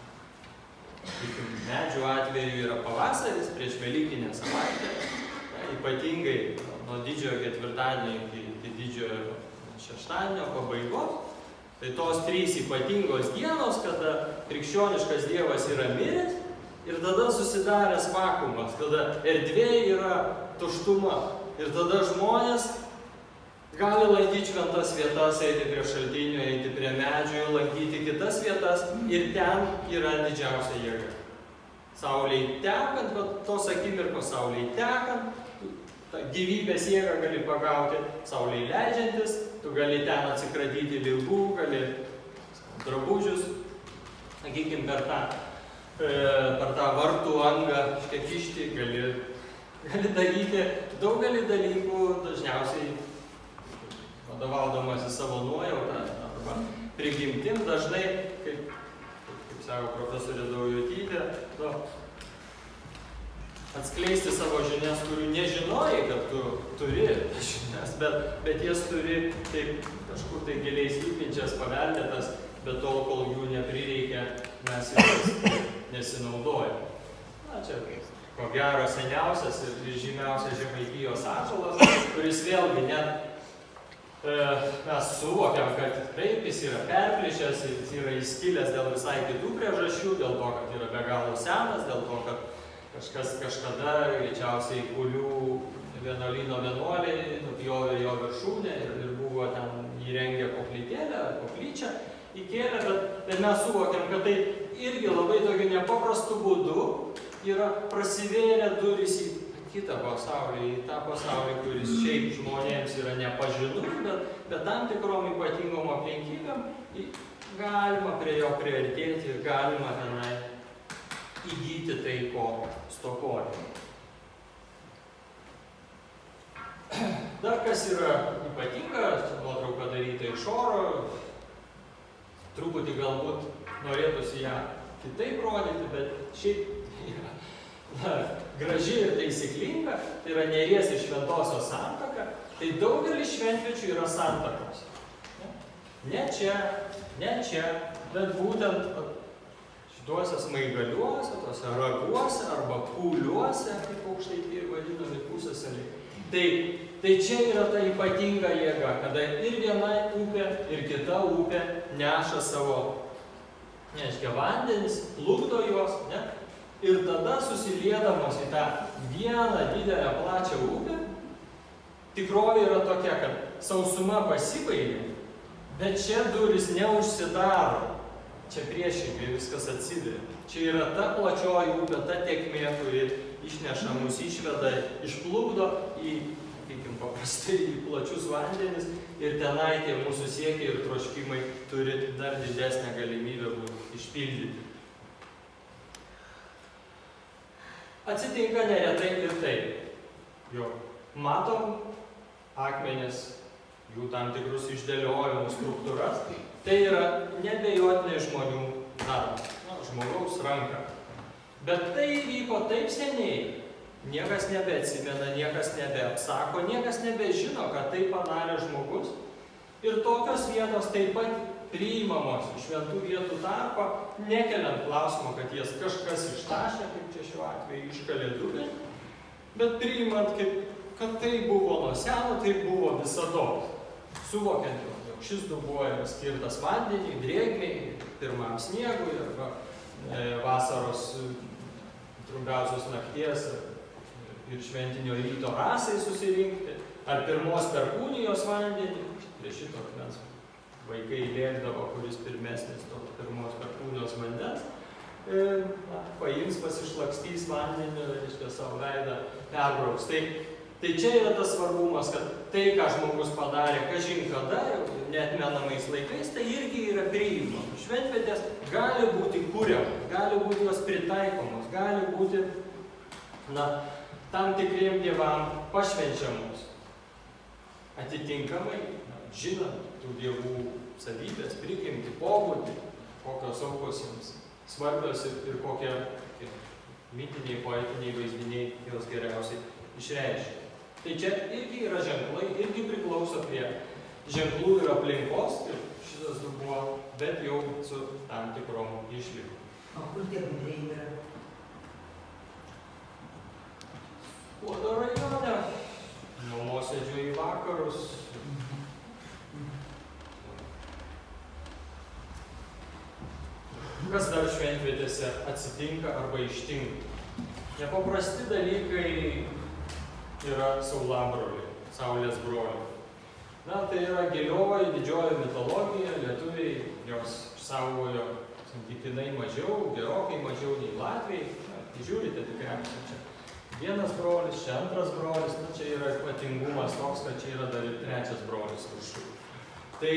medžių atveju yra pavasaris, prieš Velykinę savaitę, na, ypatingai nuo didžiojo ketvirtadienio iki, iki didžiojo šeštadienio pabaigos, tai tos trys ypatingos dienos, kada krikščioniškas dievas yra miręs ir tada susidaręs vakuumas, kada erdvė yra tuštuma ir tada žmonės gali lankyti šventas vietas, eiti prie šaltinių, eiti prie medžių, lankyti kitas vietas ir ten yra didžiausia jėga. Sauliai tekant, bet tos akimirkos sauliai tekant, gyvybės jėgą gali pagauti, sauliai leidžiantis, tu gali ten atsikratyti ligų, gali drabužius, sakykim, per tą, e, per tą vartų angą kišti, gali, gali daryti daugelį dalykų, dažniausiai vadovaudamasi savo nuojautą arba prigimtim, dažnai, kaip, kaip sako profesorė Daujotytė, nu, atskleisti savo žinias, kurių nežinojai, kad tu turi žinias, bet, bet jas turi taip kažkur tai giliai slypinčias, paveldėtas, bet tol, kol jų neprireikia, mes jas nesinaudojame. Na, čia ko gero seniausias ir žymiausias Žemaitijos ąžuolas, kuris vėlgi net e, mes suvokiam, kad taip, jis yra perplišęs, jis yra įskilęs dėl visai kitų priežasčių, dėl to, kad yra be galo senas, dėl to, kad kažkas kažkada, greičiausiai Kulių vienuolyno vienuoliai nupjovė jo viršūnę ir, ir buvo ten įrengę koplytėlę, koplyčią įkėlę, bet, bet mes suvokiam, kad tai irgi labai tokiu nepaprastu būdu yra prasivėrę durys į kitą pasaulį, į tą pasaulį, kuris šiaip žmonėms yra nepažinus, bet, bet tam tikrom ypatingom aplinkybėm galima prie jo priartėti ir galima tenai įgyti tai, ko stokojame. Dar kas yra ypatinga, nuotrauka daryta iš oro, truputį galbūt norėtųsi ją kitaip rodyti, bet šiaip yra na, graži ir taisyklinga, tai yra Neries ir Šventosios santaka, tai daugelis šventviečių yra santakos. Ne čia, ne čia, bet būtent šituose smaigaliuose, tuose raguose arba kūliuose, kaip aukštaitijai vadinami pusiasaliai, Tai, tai čia yra ta ypatinga jėga, kada ir viena upė, ir kita upė neša savo, neaiškia, vandenis, plukdo juos, ne? Ir tada susiliedamos į tą vieną didelę plačią upę, tikrovė yra tokia, kad sausuma pasibaigia, bet čia duris neužsidaro. Čia priešingai viskas atsiveria. Čia yra ta plačioji upė, ta tėkmė, kuri išneša mus, išveda, išplukdo į, sakykim, paprastai į plačius vandenis ir tenai tie mūsų siekiai ir troškimai turi dar didesnę galimybę būti išpildyti. Atsitinka neretai ir taip. Jo, matom akmenis, jų tam tikrus išdėliojimus, struktūras. Tai yra nebejotinai žmonių darbas, na, žmogaus ranka. Bet tai įvyko taip seniai, niekas nebeatsimena, niekas nebeapsako, niekas nebežino, kad tai padarė žmogus. Ir tokios vietos taip pat priimamos iš šventų vietų tarpą, nekeliant klausimo, kad jas kažkas ištašė, kaip čia šiuo atveju iškalė dubenį, bet priimant, kaip, kad tai buvo nuo seno, tai buvo visados. Suvokiant, jog šis dubuo yra skirtas vandeniui, drėgmei, pirmam sniegui arba e, vasaros trumpiausios nakties ir šventinio ryto rasai susirinkti, ar pirmos perkūnijos vandenį. Prie šito akmens vaikai lėkdavo, kuris pirmesnis to pirmos perkūnijos vandens, e, na, paims, pasišlakstys vandenį, reiškia savo veidą perbrauks. Tai, tai čia yra tas svarbumas, kad tai, ką žmogus padarė, kažin kada, neatmenamais laikais, tai irgi yra priimama. Šventvietės gali būti kuriamos, gali būti jos pritaikomos, gali būti, na, tam tikriem dievam pašvenčiamos. Atitinkamai, na, žinant tų dievų savybės, prigimtį, pobūdį, kokios aukos jiems svarbios ir, ir kokie mitiniai, poetiniai vaizdiniai jos geriausiai išreiškia. Tai čia irgi yra ženklai, irgi priklauso prie ženklų ir aplinkos, ir šitas dubuo, bet jau su tam tikrom išlygom. O kur tie gudriai yra? Skuodo rajone, nuo Mosėdžio į vakarus. Kas dar šventvietėse atsitinka arba ištinka? Nepaprasti dalykai yra saulabroliai, saulės broliai. Na, tai yra gilioji, didžioji mitologija, lietuviai jos saugojo santykinai mažiau, gerokai mažiau nei latviai. Na, tai žiūrite tikriausiai čia. Vienas brolis, čia antras brolis, na, čia yra ypatingumas toks, kad čia yra dar ir trečias brolis viršų. Tai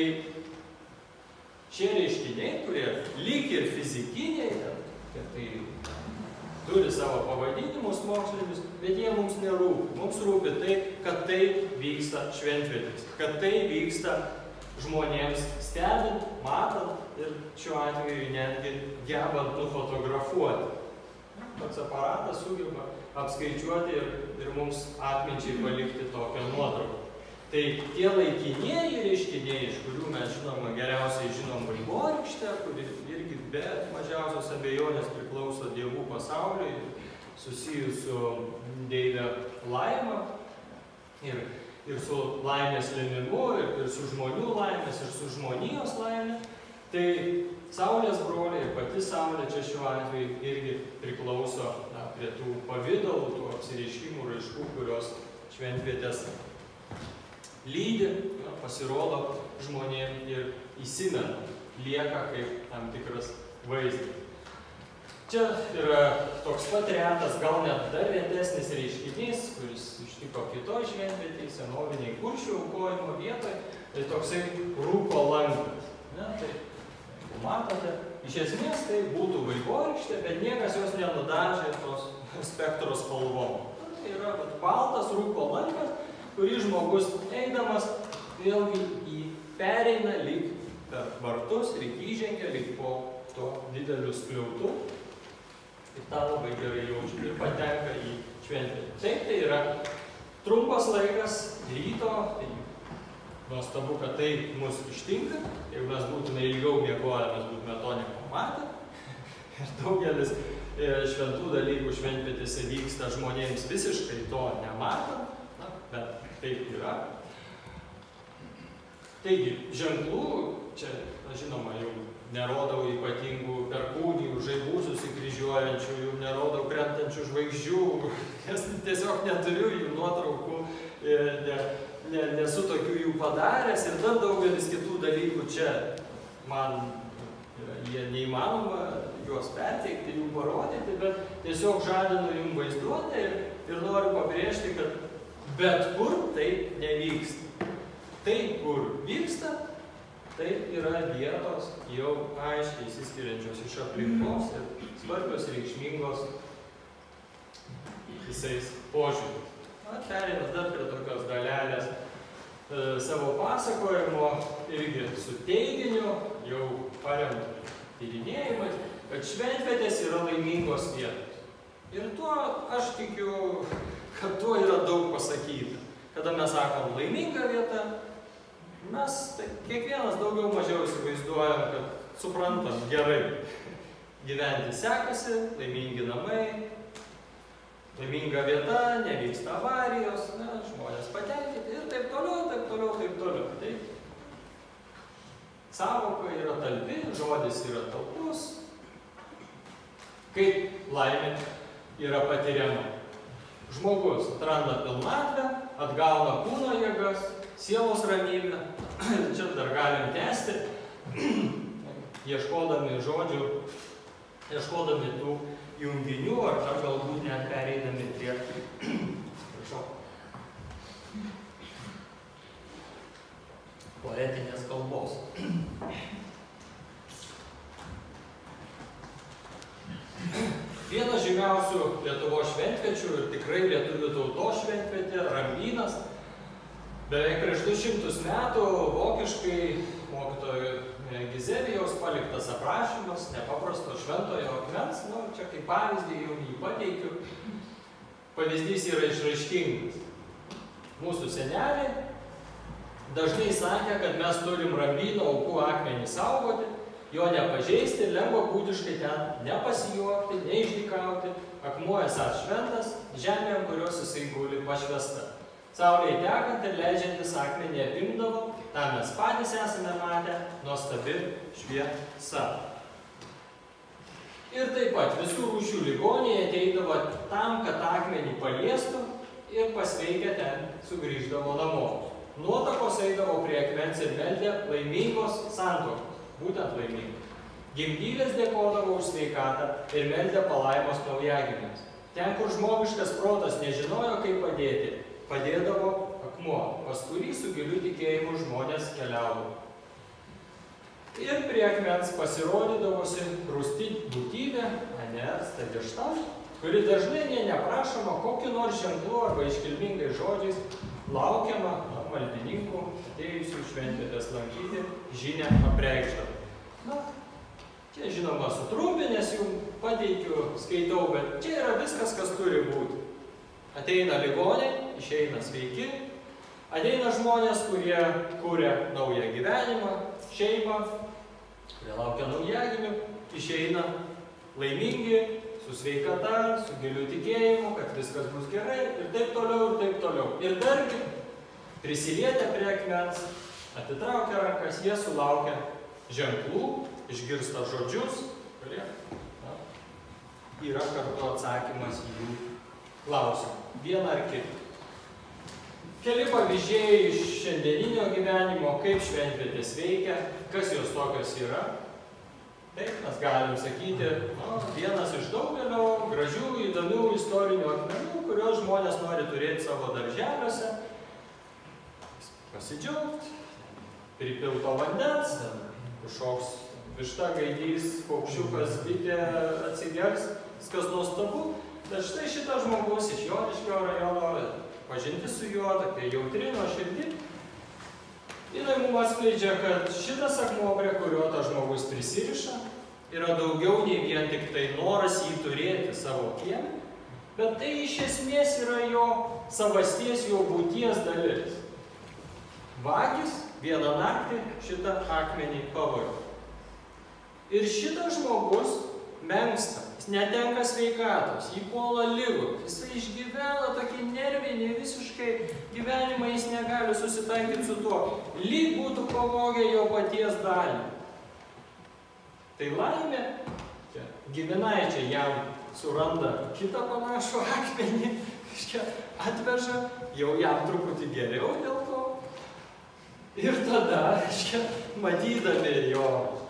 šie reiškiniai, kurie lyg ir fizikiniai, tai turi savo pavadinimus mokslinius, bet jie mums nerūpi. Mums rūpi tai, kad tai vyksta šventvietės, kad tai vyksta žmonėms stebint, matant ir šiuo atveju netgi gebant nufotografuoti. Toks aparatas sugeba apskaičiuoti ir, ir mums atminčiai palikti tokią nuotrauką. Tai tie laikinieji reiškiniai, iš kurių mes žinoma geriausiai žinom vaivorykštę, kuri irgi be mažiausios abejonės priklauso dievų pasauliui, susijus su deivė laima ir, ir su laimės limimu, ir, ir su žmonių laimės, ir su žmonijos laimė. Tai saulės broliai ir pati saulė čia šiuo atveju irgi priklauso na, prie tų pavydalų, tų apsireiškimų raiškų, kurios šventvietės lydi, na, pasirodo žmonėm ir įsimena, lieka kaip tam tikras vaizdas. Čia yra toks pat retas, gal net dar retesnis reiškinys, kuris ištiko kitoj šventvietėj, senoviniai kuršių aukojimo vietoj, tai toksai rūko langas. Ne, tai, jeigu matote, iš esmės tai būtų vaivorykštė, bet niekas jos nenudažė tos spektro spalvom. Tai yra vat, baltas rūko langas, kurį žmogus eidamas vėlgi į pereina lyg per vartus ir įžengia lyg po to dideliu skliautu. Ir tą labai gerai jaučia ir patenka į šventvietę. Taip, tai yra trumpas laikas ryto, tai nuostabu, kad tai mus ištinka. Jeigu mes būtume ilgiau miegoję, mes būtume to nepamatę. Ir daugelis šventų dalykų šventvietėse vyksta žmonėms visiškai to nematant. bet taip yra. Taigi, ženklų, čia, žinoma, jau nerodau ypatingų perkūnijų, žaibų susikryžiuojančių, jau nerodau krentančių žvaigždžių, nes tiesiog neturiu jų nuotraukų, ne, ne, nesu tokių jų padaręs ir dar daugelis kitų dalykų čia man jie neįmanoma juos perteikti, jų parodyti, bet tiesiog žadinu jums vaizduoti ir, ir noriu pabrėžti, kad bet kur taip nevyksta. Tai, kur vyksta, tai yra vietos jau aiškiai įsiskiriančios iš aplinkos ir svarbios reikšmingos visais požiūriais. Perėmės dar prie tokios dalelės e, savo pasakojimo, irgi su teiginiu, jau paremtų tyrinėjimais, kad šventvietės yra laimingos vietos. Ir tuo aš tikiu, kad tuo yra daug pasakyta. Kada mes sakom laiminga vieta, mes tai, kiekvienas daugiau mažiau įsivaizduojam, kad suprantam gerai. Gyventi sekasi, laimingi namai, laiminga vieta, nevyksta avarijos, ne, žmonės patenkinti ir taip toliau, taip toliau, taip toliau. Taip. Sąvoka yra talpi, žodis yra talpus, kaip laimė yra patiriama. Žmogus atranda pilnatvę, atgauna kūno jėgas, sielos ramybę. Čia dar galim tęsti, ieškodami žodžių, ieškodami tų junginių, ar, ar galbūt net pereidami prie prašau, poetinės kalbos. Vienas žymiausių Lietuvos šventviečių ir tikrai lietuvių tautos šventvietė, Rambynas. Beveik prieš du šimtus metų vokiškai mokytojo Gizelijaus paliktas aprašymas, nepaprasto šventojo akmens, nu, čia kaip pavyzdį jau jį pateikiu. Pavyzdys yra išraiškingas. Mūsų seneliai dažnai sakė, kad mes turim Rambyno aukų akmenį saugoti, jo nepažeisti, lengva būdiškai ten nepasijuokti, neišdykauti, akmuo esąs šventas, žemė, ant kurios jisai guli pašvesta. Saulei tekant ir leidžiantis akmenį apimdavo, tą mes patys esame matę, nuostabi šviesa. Ir taip pat visų rūšių ligoniai ateidavo tam, kad akmenį paliestų ir pasveikę ten sugrįždavo namo. Nuotakos eidavo prie akmens ir meldė laimingos santuokos. Būtent laimingos. Gimdyvės dėkodavo už sveikatą ir meldė palaimos naujagimiams. Ten, kur žmogiškas protas nežinojo, kaip padėti, padėdavo akmuo, pas kurį su giliu tikėjimu žmonės keliavo. Ir prie akmens pasirodydavosi rūsti būtybė, Aneas Tadeštan, kuri dažnai nė neprašoma kokiu nors ženklu arba iškilmingais žodžiais laukiama na, maldininkų atėjusių šventvietės lankyti žinią apreikštą. Na, čia žinoma sutrumpinęs jums pateikiu, skaitau, bet čia yra viskas, kas turi būti. Ateina ligoniai, išeina sveiki, ateina žmonės, kurie kuria naują gyvenimą, šeimą, kurie laukia naujagimių, išeina laimingi, su sveikata, su giliu tikėjimu, kad viskas bus gerai ir taip toliau, ir taip toliau. Ir dargi, prisilietę prie akmens, atitraukia rankas, jie sulaukia ženklų, išgirsta žodžius, kurie na, yra kartu atsakymas į jų klausimą. Vieną ar kitą. Keli pavyzdžiai iš šiandieninio gyvenimo, kaip šventvietės veikia, kas jos tokios yra. Taip, mes galim sakyti, no, vienas iš daugelio gražių, įdomių istorinių akmenų, kurios žmonės nori turėti savo darželiuose, pasidžiaugti, pripilto vandens, kažkoks višta gaidys, paukščiukas, bitė atsigers, viskas nuostabu, bet štai šitas žmogus iš Joniškio rajono, pažinti su juo, tokia jautri, nuoširdi, jinai mums atskleidžia, kad šitas akmuo, prie kurio tas žmogus prisiriša, yra daugiau nei vien tik tai noras jį turėti savo kieme, bet tai iš esmės yra jo savasties, jo būties dalis. Vagis vieną naktį šitą akmenį pavogė. Ir šitas žmogus menksta, jis netenka sveikatos, jį puola ligos, jis išgyvena tokį nervinį, visiškai gyvenimą jis negali susitaikyti su tuo, lyg būtų pavogę jo paties dalį. Tai laimė, giminaičiai jam suranda kitą panašų akmenį, atveža, jau jam truputį geriau dėl to. Ir tada, matydami jo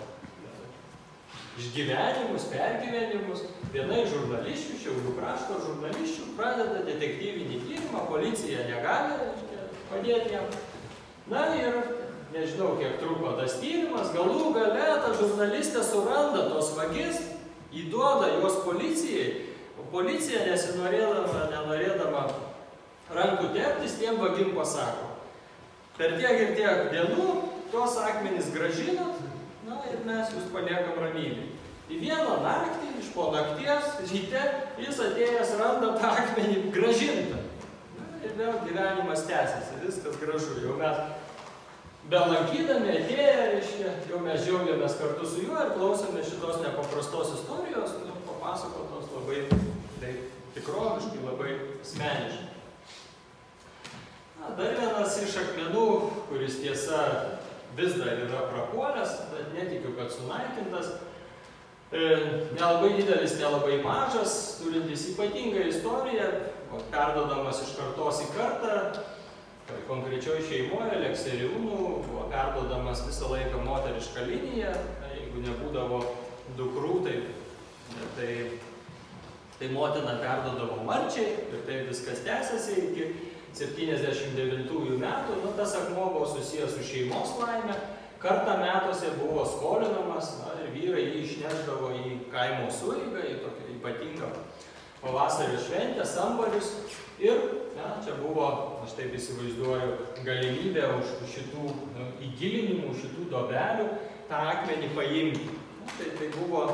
išgyvenimus, pergyvenimus, viena iš žurnalisčių, Šiaulių krašto žurnalisčių, pradeda detektyvinį tyrimą, policija negali padėti jam. Na ir nežinau, kiek truko tas tyrimas, galų gale ta žurnalistė suranda tos vagis, įduoda juos policijai, o policija nesinorėdama, nenorėdama rankų teptis, tiem vagim pasako. Per tiek ir tiek dienų tuos akmenys gražinat, na ir mes jūs paliekam ramybėj. Į vieną naktį, iš po nakties, ryte, jis atėjęs randa tą akmenį gražintą. Na, ir vėl gyvenimas tęsiasi, viskas gražu. Jau mes belankydami atėję, reiškia, jau mes džiaugiamės kartu su juo ir klausome šitos nepaprastos istorijos, nu, papasakotos labai tai, tikroviškai, labai asmeniškai. Na, dar vienas iš akmenų, kuris tiesa vis dar yra prapuolęs, bet netikiu, kad sunaikintas. E, nelabai didelis, nelabai mažas, turintis ypatingą istoriją, perdodamas iš kartos į kartą, konkrečioje šeimoje, Aleksejūnų, buvo perdodamas visą laiką moterišką liniją, jeigu nebūdavo dukrų, tai, tai, tai motina perdodavo marčiai ir tai viskas tęsiasi iki septyniasdešimt devintųjų metų, nu, tas akmuo buvo susijęs su šeimos laime, kartą metuose buvo skolinamas, na, ir vyrai jį išnešdavo į kaimo sueigą, į tokią ypatingą pavasario šventę, sambarius, ir na, čia buvo, aš taip įsivaizduoju, galimybė už šitų nu, įgilinimų, šitų dobelių tą akmenį paimti. Na, tai, tai buvo,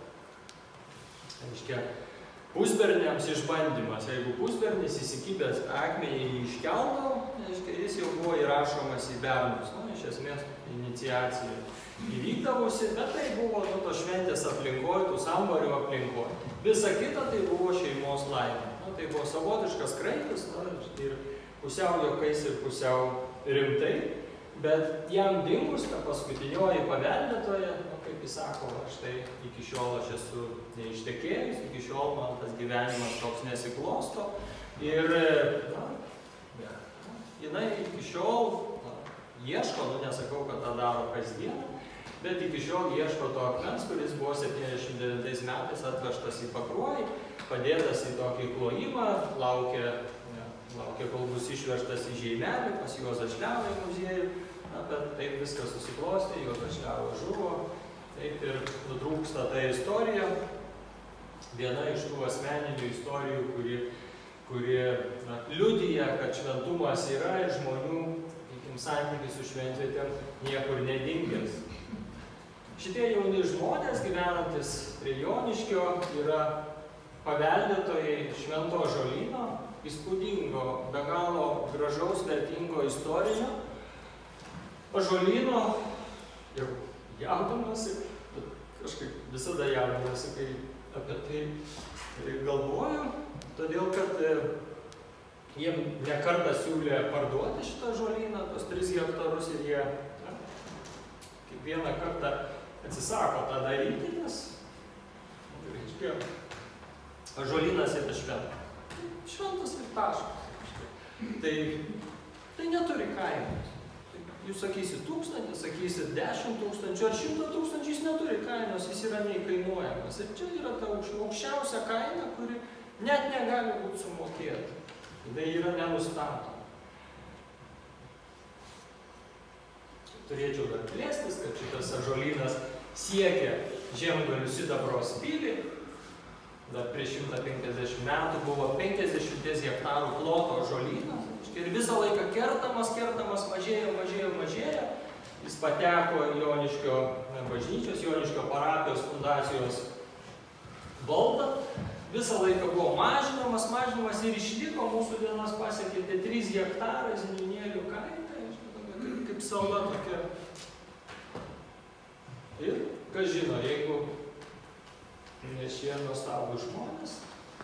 aiškia, pusberniams išbandymas. Jeigu pusbernis įsikibęs akmenį iškeldavo, jis jau buvo įrašomas į bernus. Nu, iš esmės iniciacija įvykdavusi, bet tai buvo nu, to šventės aplinkoje, tų sambarių aplinkoje. Visa kita tai buvo šeimos laimė. Nu, tai buvo savotiškas kraitis, nu, ir pusiau juokais ir pusiau rimtai, bet jam dingus, ta paskutinioji paveldėtoja, nu, kaip jis sako, aš tai iki šiol aš esu neištekėjus, iki šiol man tas gyvenimas toks nesiklosto ir na, ja, jinai iki šiol na, ieško, nu nesakau, kad tą daro kasdieną, bet iki šiol ieško to akmens, kuris buvo septyniasdešimt devintais metais atvežtas į Pakruojį, padėtas į tokį klojimą, laukia, ja, laukia kol bus išvežtas į Žeimelį, pas Juozą Šliavą į muziejų, na, bet taip viskas susiklostė, Juozas Šliavas žuvo, taip ir nutrūksta ta istorija. Viena iš tų asmeninių istorijų, kuri, kuri na, liudija, kad šventumas yra ir žmonių, sakykim, santykiai su šventvietėm niekur nedingęs. Šitie jauni žmonės, gyvenantis prie Joniškio, yra paveldėtojai Švento ąžuolyno, įspūdingo, be galo gražaus, vertingo istorinio ąžuolyno, jau jaudinasi, kažkaip visada jaudinasi, kai apie tai galvoju, todėl kad jiem nekartą siūlė parduoti šitą ąžuolyną, tos tris hektarus, ir jie na, kiekvieną kartą atsisako tą daryti, nes reiškia, ąžuolynas yra šventas. Šventas ir taškas. Tai, tai neturi kainos. Jūs sakysit tūkstantį, sakysit dešimt tūkstančių ar šimtą tūkstančių, jis neturi kainos, jis yra neįkainuojamas. Ir čia yra ta aukščiausia kaina, kuri net negali būti sumokėta. Tai yra nenustatoma. Turėčiau dar plėstis, kad šitas ąžuolynas siekia Žemgalių sidabros pilį. Dar prieš šimtą penkiasdešimt metų buvo penkiasdešimt hektarų ploto ąžuolynas. Ir visą laiką kertamas, kertamas, mažėjo, mažėjo, mažėjo. Jis pateko į Joniškio bažnyčios, Joniškio parapijos fundacijos valdą. Visą laiką buvo mažinamas, mažinamas ir išliko, mūsų dienas pasiekė tie trys hektarai Ziniūnėlių kaime, kaip, kaip sala tokia. Ir, kas žino, jeigu nes jie nuostabūs žmonės.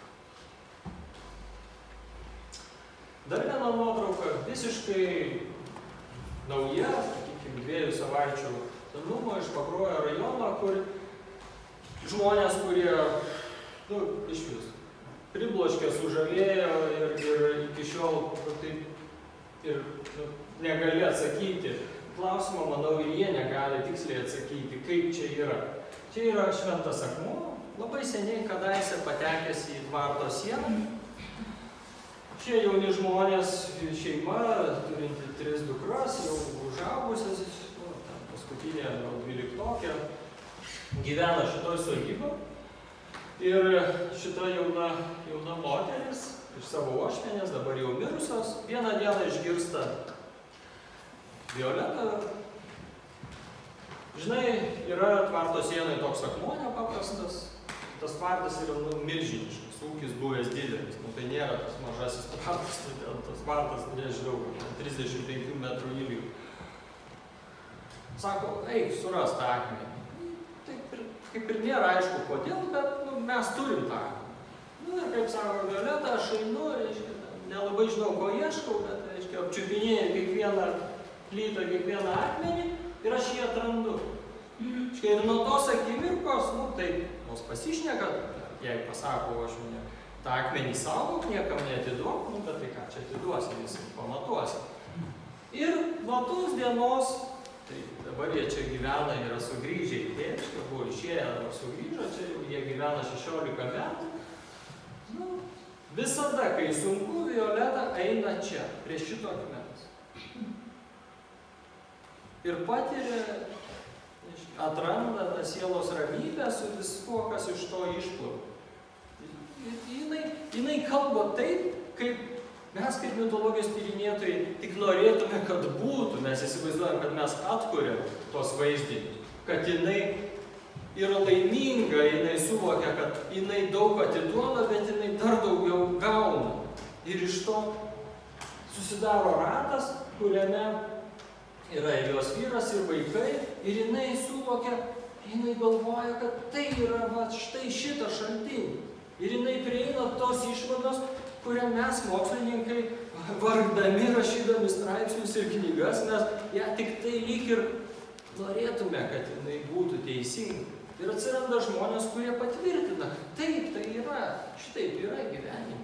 Dar viena nuotrauka, visiškai nauja, sakykime, dviejų savaičių senumo iš Pakruojo rajono, kur žmonės, kurie, nu, iš vis, pribloškė, sužavėjo ir, ir iki šiol taip ir nu, negali atsakyti. Klausimą, manau, ir jie negali tiksliai atsakyti, kaip čia yra. Čia yra šventas akmuo, labai seniai kadaise patekęs į tvarto sieną. Šie jauni žmonės, šeima, turinti tris dukras, jau užaugusias, nu, paskutinė, gal dvyliktokė, gyvena šitoj sodyboje. Ir šita jauna, jauna moteris iš savo uošvienės, dabar jau mirusios, vieną dieną išgirsta: Violeta, žinai, yra tvarto sienai toks akmuo nepaprastas, tas tvartas yra nu, milžiniškas, ūkis buvęs didelis, nu, tai nėra tas mažasis tvartas, tas tvartas, nežinau, trisdešimt penkių metrų ilgio. Sako, eik, suras tą akmenį. Taip ir, kaip ir nėra aišku kodėl, bet nu, mes turim tą akmenį. Nu, ir kaip sako Violeta, aš einu, reiškia, nelabai žinau, ko ieškau, bet, reiškia, apčiupinėjau kiekvieną plytą, kiekvieną akmenį ir aš jį atrandu. Škai ir nuo tos akimirkos, nu, tai nors pasišneka, jei pasako, aš mane tą akmenį saugok, niekam neatiduok, nu, bet tai ką čia atiduosi, visi pamatuosi. Ir nuo tos dienos, tai dabar jie čia gyvena, yra sugrįžę į tėviškę, buvo išėję, dabar sugrįžo, čia jau jie gyvena šešiolika metų. Nu, visada, kai sunku, Violeta eina čia, prie šito akmens. Ir patiria, atranda tą sielos ramybę su viskuo, kas iš to išplaukia. Jinai, jinai kalba taip, kaip mes kaip mitologijos tyrinėtojai tik norėtume, kad būtų. Mes įsivaizduojam, kad mes atkuriam tos vaizdinius, kad jinai yra laiminga, jinai suvokia, kad jinai daug atiduoda, bet jinai dar daugiau gauna. Ir iš to susidaro ratas, kuriame yra ir jos vyras, ir vaikai, ir jinai suvokia, jinai galvoja, kad tai yra va, štai šitas šaltinis. Ir jinai prieina tos išvados, kurią mes, mokslininkai, vargdami, rašydami straipsnius ir knygas, mes ją tik tai lyg ir norėtume, kad jinai būtų teisinga. Ir atsiranda žmonės, kurie patvirtina, taip, tai yra, šitaip yra gyvenime.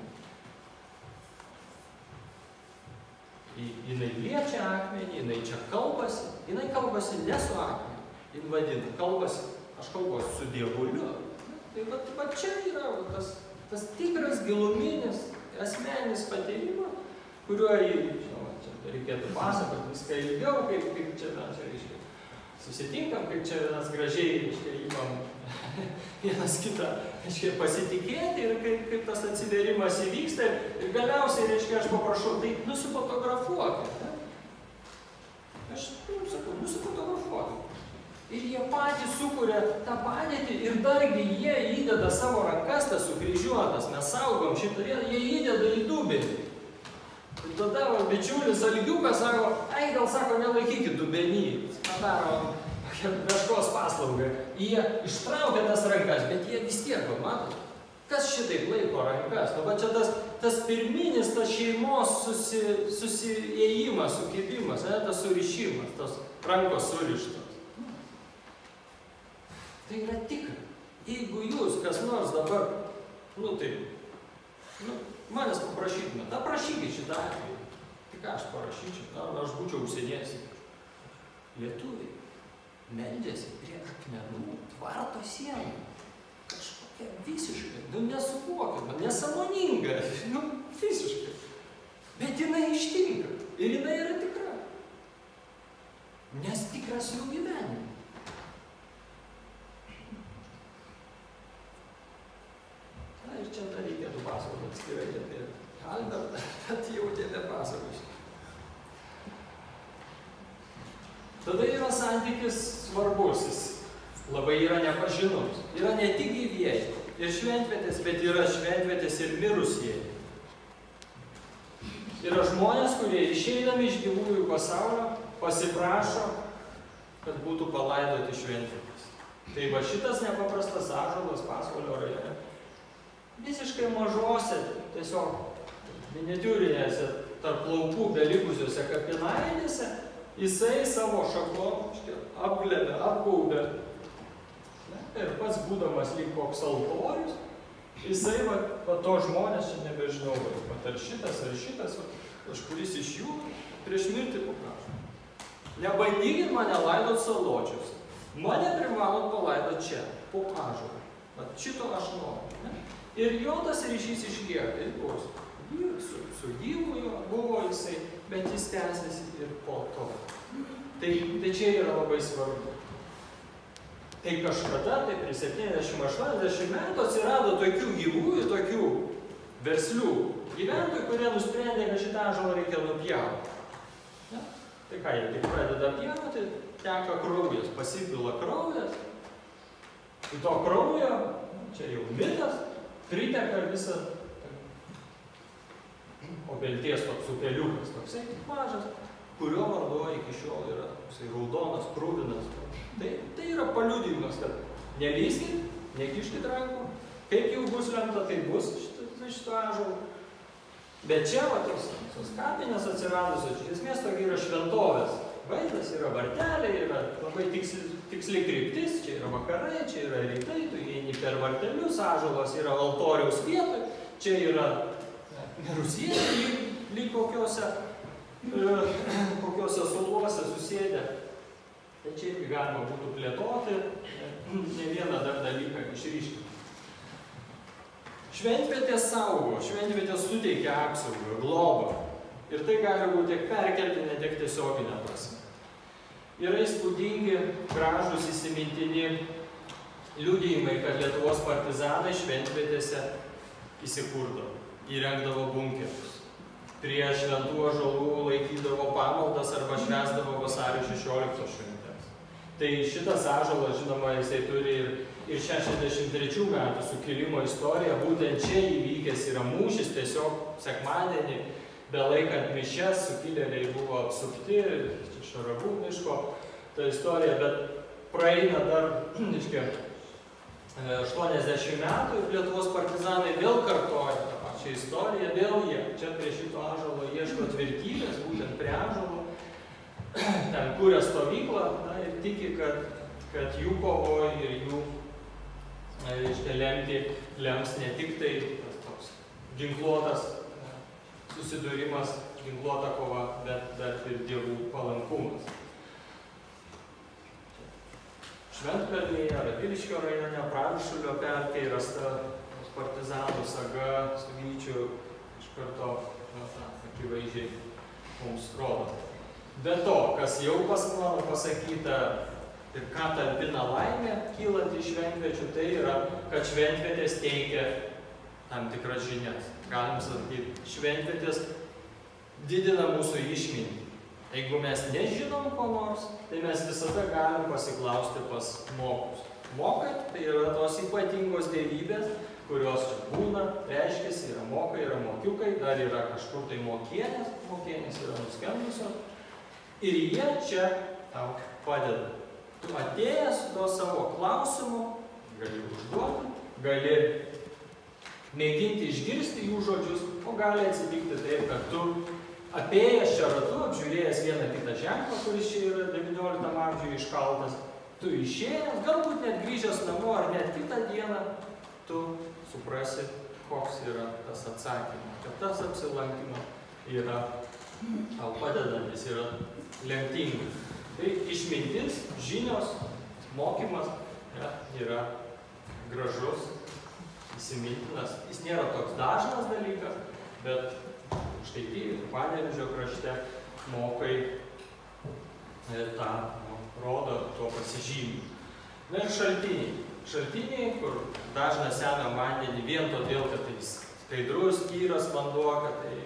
Jinai liečia akmenį, jinai čia kalbasi, jinai kalbasi ne su akmeniu, jin vadina, kalbasi, aš kalbuosi su Dievuliu. Tai va, va čia yra va, tas, tas tikras giluminis, asmeninis patyrimas, kuriuo jį, žinoma, čia reikėtų pasakoti viską ilgiau, kaip, kaip čia mes čia reiškia. Susitinkam, kaip čia mes gražiai, reiškia, įmam vienas kitą, reiškia, pasitikėti ir kaip, kaip tas atsiverimas įvyksta ir galiausiai, reiškia, aš paprašau, tai nusifotografuokit. Aš, nu, sakau, nusifotografuokit. Ir jie patys sukuria tą padėtį ir dargi jie įdeda savo rankas, tas sukryžiuotas, mes saugom šitą vietą, jie įdeda į dubenį. Ir tada bičiulis Algiukas sako, ai, gal sako, nelaikykit dubenį, padaro meškos paslaugą. Jie ištraukia tas rankas, bet jie vis tiek, matot, kas šitaip laiko rankas? Nu, va čia tas, tas pirminis, tas šeimos susi, susiėjimas, sukibimas, ne, tas surišimas, tas rankos surištos. Tai yra tikra. Jeigu jūs kas nors dabar, nu taip, nu, manęs paprašytumėt, aprašykit šitą atvejį. Tai ką aš parašyčiau, ar aš būčiau užsieniesis. Lietuviai meldžiasi prie akmenų, tvarto sienų. Kažkokia visiškai, nu nesuvokiama, nesąmoninga, nu visiškai. Bet jinai ištinka ir jinai yra tikra. Nes tikras jų gyvenimas. Na ir čia dar reikėtų pasakoti atskirai apie Albertą, bet jau nebepasakosiu. Tada yra santykis svarbus, jis labai yra nepažinomas. Yra ne tik gyvieji ir šventvietės, bet yra šventvietės ir mirusieji. Yra žmonės, kurie išeidami iš gyvųjų pasaulio pasiprašo, kad būtų palaidoti šventvietės. Tai va šitas nepaprastas ąžuolas Pasvalio rajone. Visiškai mažose, tiesiog miniatiūrinėse tarp laukų belikusiuose kapinaitėse, jisai savo šakom apglėbė, apgaubė. Ir pats būdamas lyg koks altorius, jisai, va, va to žmonės, čia nebežinau, va, ar šitas, ar šitas, va, kažkuris iš jų prieš mirtį paprašo. Nebandykit mane laidot Saločiuose. Mane privalot palaidot čia, po ąžuolą. Va, šito aš noriu. Ne? Ir jo tas ryšys išlieka. Ir buvo su, su gyvu jo buvo jisai, bet jis tęsiasi ir po to. Tai, tai čia yra labai svarbu. Tai kažkada, tai prie septyniasdešimt aštuoniasdešimt metų atsirado tokių gyvųjų, tokių verslių gyventojų, kurie nusprendė, kad šitą ąžuolą reikia nupjauti. Ja? Tai ką, jie tik pradeda pjauti, teka kraujas, pasipila kraujas. Į to kraujo, čia jau mitas, priteka visą obelties toks upeliukas, toksai mažas, kurio vanduo iki šiol yra toksai raudonas, kruvinas. Tai, tai yra paliudijimas, kad nelyskit, nekiškit rankų, kaip jau bus lemta, tai bus šito, šito ąžuolo. Bet čia, va, tos, tos kapinės atsiradusios, iš esmės tokia yra šventovės. Vaizdas yra varteliai, yra labai tiksli, tiksli kryptis, čia yra vakarai, čia yra rytai, tu įeini per vartelius, ąžuolas yra altoriaus vietoj, čia yra mirusieniai lyg, lyg kokiuose, e, kokiuose soluose susėdę. Tai čia irgi galima būtų plėtoti, ne vieną dar dalyką išryškinti. Šventvietės saugo, šventvietės suteikia apsaugą, globą. Ir tai gali būti tiek perkeltinė, tiek tiesioginė prasme. Yra įspūdingi, gražūs, įsimintini liudijimai, kad Lietuvos partizanai šventvietėse įsikurdavo, įrengdavo bunkerius. Prie šventų ąžuolų laikydavo pamaldas arba švęsdavo vasario šešioliktos šventės. Tai šitas ąžuolas, žinoma, jisai turi ir, ir šešiasdešimt trečių metų sukilimo istoriją. Būtent čia įvykęs yra mūšis, tiesiog sekmadienį, belaikant mišias, sukilėliai buvo apsupti, čia Šaragų miško ta istorija, bet praeina dar, iškia, aštuoniasdešimt metų ir Lietuvos partizanai vėl kartoja tą pačią istoriją, vėl jie čia prie šito ąžuolo ieško tvirtybės, būtent prie ąžuolo, ten kūrė stovyklą, na, ir tiki, kad, kad jų kovoja ir jų, reiškia, lemti, lems ne tik tai tas toks ginkluotas susidūrimas, ginkluota kova, bet, bet ir dievų palankumas. Šventkalnyje, Radviliškio rajone, Pravišulio pelkėje rasta partizanų saga su vyčiu, iš karto, na, akivaizdžiai mums rodo. Be to, kas jau pas mano pasakyta ir ką talpina laimė, kylant iš šventvečių, tai yra, kad šventvietės teikia tam tikras žinias. Galim sakyti, šventvietės didina mūsų išmintį. Jeigu mes nežinom ko nors, tai mes visada galim pasiklausti pas mokus. Mokai tai yra tos ypatingos dievybės, kurios čia būna, reiškiasi, yra mokai, yra mokiukai, dar yra kažkur tai mokienės, mokienės yra nuskendusios. Ir jie čia tau padeda. Tu atėjęs su tuo savo klausimu, gali užduoti, gali mėginti išgirsti jų žodžius, o gali atsitikti taip, kad tu apėjęs čia ratu, apžiūrėjęs vieną kitą ženklą, kuris čia yra devynioliktam amžiuje iškaltas, tu išėjęs, galbūt net grįžęs namo ar net kitą dieną, tu suprasi, koks yra tas atsakymas, kad tas apsilankymas yra tau padedantis, yra lemtingas. Tai išmintis, žinios, mokymas ja, yra gražus, įsimintinas. Jis nėra toks dažnas dalykas, bet Štaitijoj, Panevėžio krašte mokai tą nu, rodo, tuo pasižymį. Na ir šaltiniai. Šaltiniai, kur dažna semia vandenį vien todėl, kad tai skaidrus, tyras vanduo, kad tai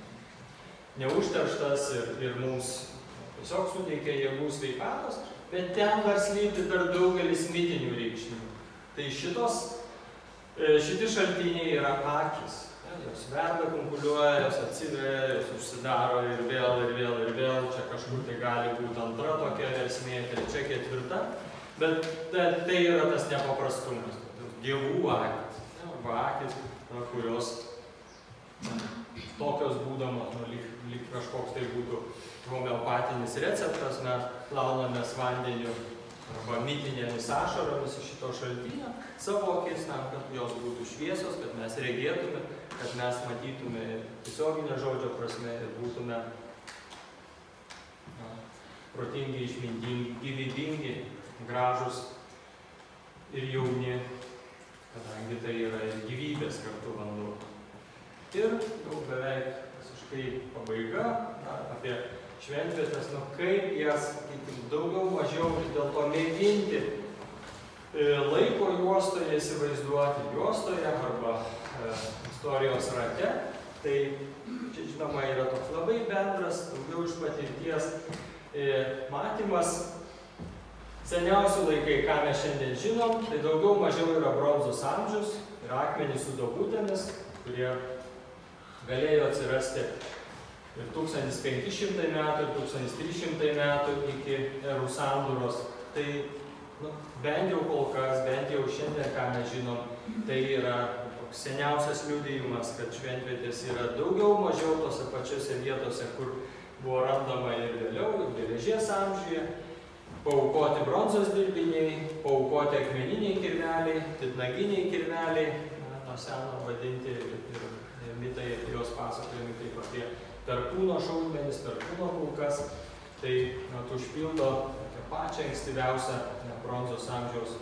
neužterštas ir, ir mums tiesiog suteikia jėgų sveikatos, bet ten dar slypi dar daugelis mitinių reikšmių. Tai šitos, šiti šaltiniai yra akys. Ja, jos verda, kunkuliuoja, jos atsiveria, jos užsidaro ir vėl, ir vėl, ir vėl. Čia kažkur tai gali būti antra tokia versmė, trečia, ketvirta. Bet tai, tai yra tas nepaprastumas, dievų akis, arba akis, na, kurios tokios būdamos, nu, lyg, lyg kažkoks tai būtų homeopatinis receptas, mes plaunamės vandeniu arba mitinėmis ašaromis iš šito šaltinio savo akis, tam, kad jos būtų šviesos, kad mes regėtume, kad mes matytume tiesioginę žodžio prasme ir būtume na, protingi, išmintingi, gyvybingi, gražus ir jauni, kadangi tai yra ir gyvybės kartu vanduo. Ir jau beveik visiškai pabaiga, na, apie šventvietes, nu kaip jas, sakykim, daugiau mažiau dėl to mėginti e, laiko juostoje įsivaizduoti juostoje arba e, istorijos rate. Tai čia žinoma yra toks labai bendras, daugiau iš patirties e, matymas. Seniausi laikai, ką mes šiandien žinom, tai daugiau mažiau yra bronzos amžius ir akmenys su duobutėmis, kurie galėjo atsirasti ir tūkstantis penki šimtai metų, ir tūkstantis trys šimtai metų iki erų sandūros. Tai nu, bent jau kol kas, bent jau šiandien, ką mes žinom, tai yra toks seniausias liudijimas, kad šventvietės yra daugiau mažiau tose pačiose vietose, kur buvo randama ir vėliau, ir geležies amžiuje, paaukoti bronzos dirbiniai, paaukoti akmeniniai kirveliai, titnaginiai kirveliai, na, nuo seno vadinti ir, ir, ir mitai apie juos pasakojami kaip apie perkūno šaudmenis, perkūno kulkas, tai na, užpildo tokią pačią ankstyviausią na, bronzos amžiaus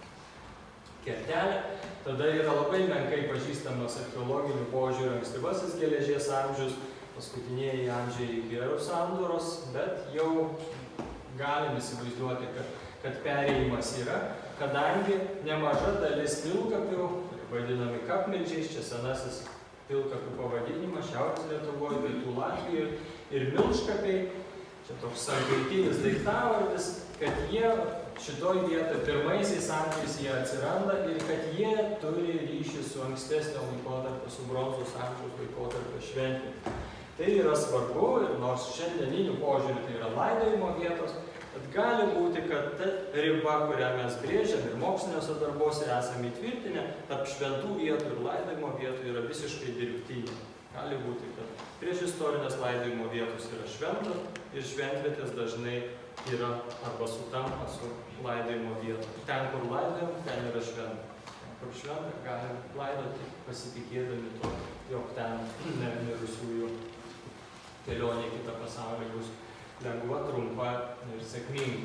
kertelę. Tada yra labai menkai pažįstamas archeologinių požiūrių ankstyvasis geležies amžius, paskutinieji amžiai iki erų sandūros, bet jau galim įsivaizduoti, kad, kad perėjimas yra, kadangi nemaža dalis pilkapių, vadinami kapmeldžiais, čia senasis pilkapių pavadinimas, Šiaurės Lietuvoje, Pietų Latvijoje ir milškapiai, čia toks sankaitinis daiktavardis, kad jie šitoj vietoje pirmaisiais amžiais jie atsiranda ir kad jie turi ryšį su ankstesnio laikotarpio, su bronzos amžiaus laikotarpio šventė. Tai yra svarbu ir nors šiandieniniu požiūriu tai yra laidojimo vietos, bet gali būti, kad ta riba, kurią mes brėžiam ir moksliniuose darbuose esame įtvirtinę, tarp šventų vietų ir laidojimo vietų yra visiškai dirbtinė. Gali būti, kad prieš istorinės laidojimo vietos yra šventos ir šventvietės dažnai yra arba sutampa su laidojimo vietu. Ten, kur laidojam, ten yra šventa. Ten, kur šventa, galim laidoti pasitikėdami to, jog ten mirusiųjų kelionė į kitą pasaulį bus lengva, trumpa ir sėkminga.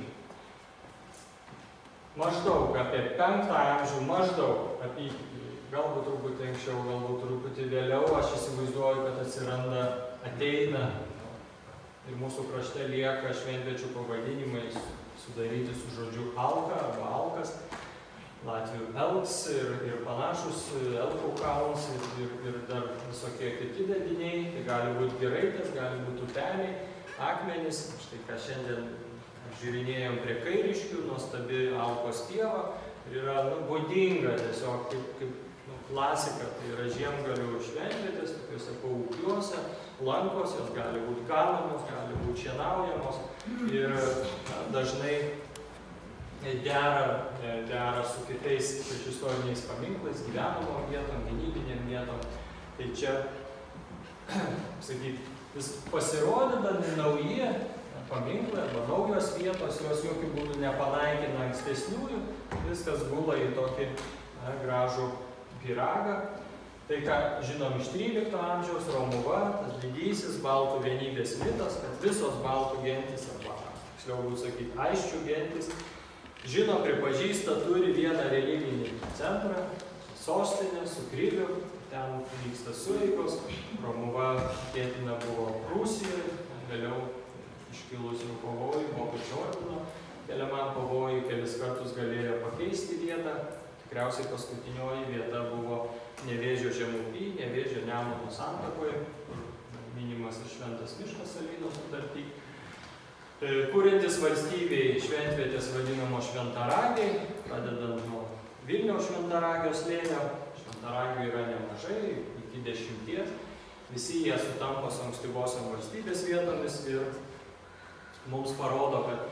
Maždaug apie penktą amžių, maždaug apie, galbūt truputį anksčiau, galbūt truputį vėliau, aš įsivaizduoju, kad atsiranda, ateina ir mūsų krašte lieka šventviečių pavadinimai sudaryti su žodžiu alka arba alkas, latvių elks ir, ir panašus, elkų kalnas ir, ir, ir dar visokie kiti dediniai, tai gali būti giraitės, gali būti upeliai, akmenys, štai ką šiandien žiūrinėjom prie Kairiškių, nuostabi alkos pieva ir yra nu, būdinga tiesiog kaip, kaip nu, klasika, tai yra žiemgalių šventvietės, tokiuose paūkiuose, lankos, jos gali būti ganomos, gali būti šienaujamos ir na, dažnai dera, dera su kitais priešistoriniais paminklais, gyvenamom vietom, gynybinėm vietom. Tai čia, sakyti, vis pasirodydami nauji paminklai arba naujos vietos, jos jokių būdų nepanaikina ankstesniųjų, viskas gula į tokį na, gražų pyragą. Tai ką žinom iš trylikto amžiaus, Romuva, tas didysis baltų vienybės mitas, kad visos baltų gentys, arba tiksliau būtų sakyti, aiščių gentys, žino, pripažįsta, turi vieną religinį centrą, sostinę su Kryžiu, ten vyksta sueigos, Romuva tikėtina buvo Prūsijoje, vėliau iškilusių pavojų, Vokiečių ordino, keliamam pavojų kelis kartus galėjo pakeisti vietą, tikriausiai paskutinioji vieta buvo Nevėžio žemupy, Nevėžio Nemuno santakoje, minimas ir Šventas miškas Salynos sutarty. Kuriantis valstybei šventvietės vadinamo Šventaragiai, pradedant nuo Vilniaus Šventaragio slėnio, Šventaragių yra nemažai, iki dešimties, visi jie sutampa su ankstyvosiom valstybės vietomis ir mums parodo, kad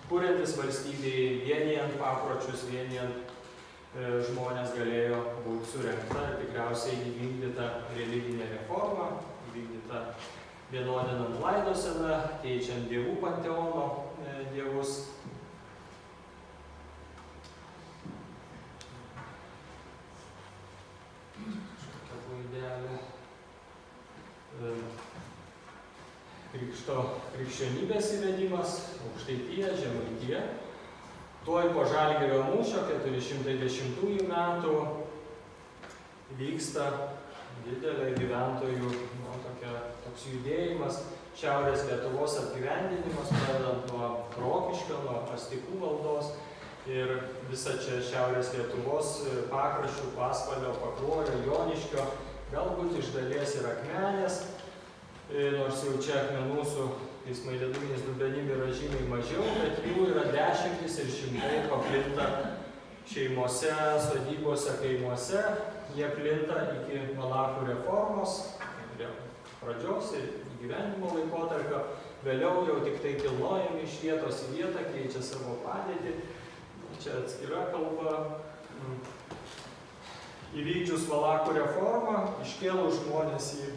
kuriantis valstybei, vienijant papročius, vienijant e, žmonės galėjo būti surengta ir tikriausiai įvykdyta religinė reforma, įvykdyta vienodinant laidoseną, keičiant dievų panteono e, dievus. Šitokia klaidelė. E, Krikšto, krikščionybės įvedimas, Aukštaitija, Žemaitija. Tuoj po Žalgirio mūšio keturi šimtai dešimtųjų metų vyksta didelė gyventojų nu, tokia, toks judėjimas, Šiaurės Lietuvos apgyvendinimas, pradedant nuo Rokiškio, nuo Astikų valdos ir visa čia Šiaurės Lietuvos pakraščių, Pasvalio, Pakruojo, Joniškio, galbūt iš dalies ir Akmenės. Nors jau čia akmenų su Smailedūnės dubenim yra žymiai mažiau, bet jų yra dešimtis ir šimtai paplinta šeimose, sodybose, kaimuose. Jie plinta iki Valakų reformos pradžios ir gyvenimo laikotarpio. Vėliau jau tik tai kilnojami iš vietos į vietą, keičia savo padėtį. Čia atskira kalba. Įvykdžius Valakų reformą, iškėlus žmonės į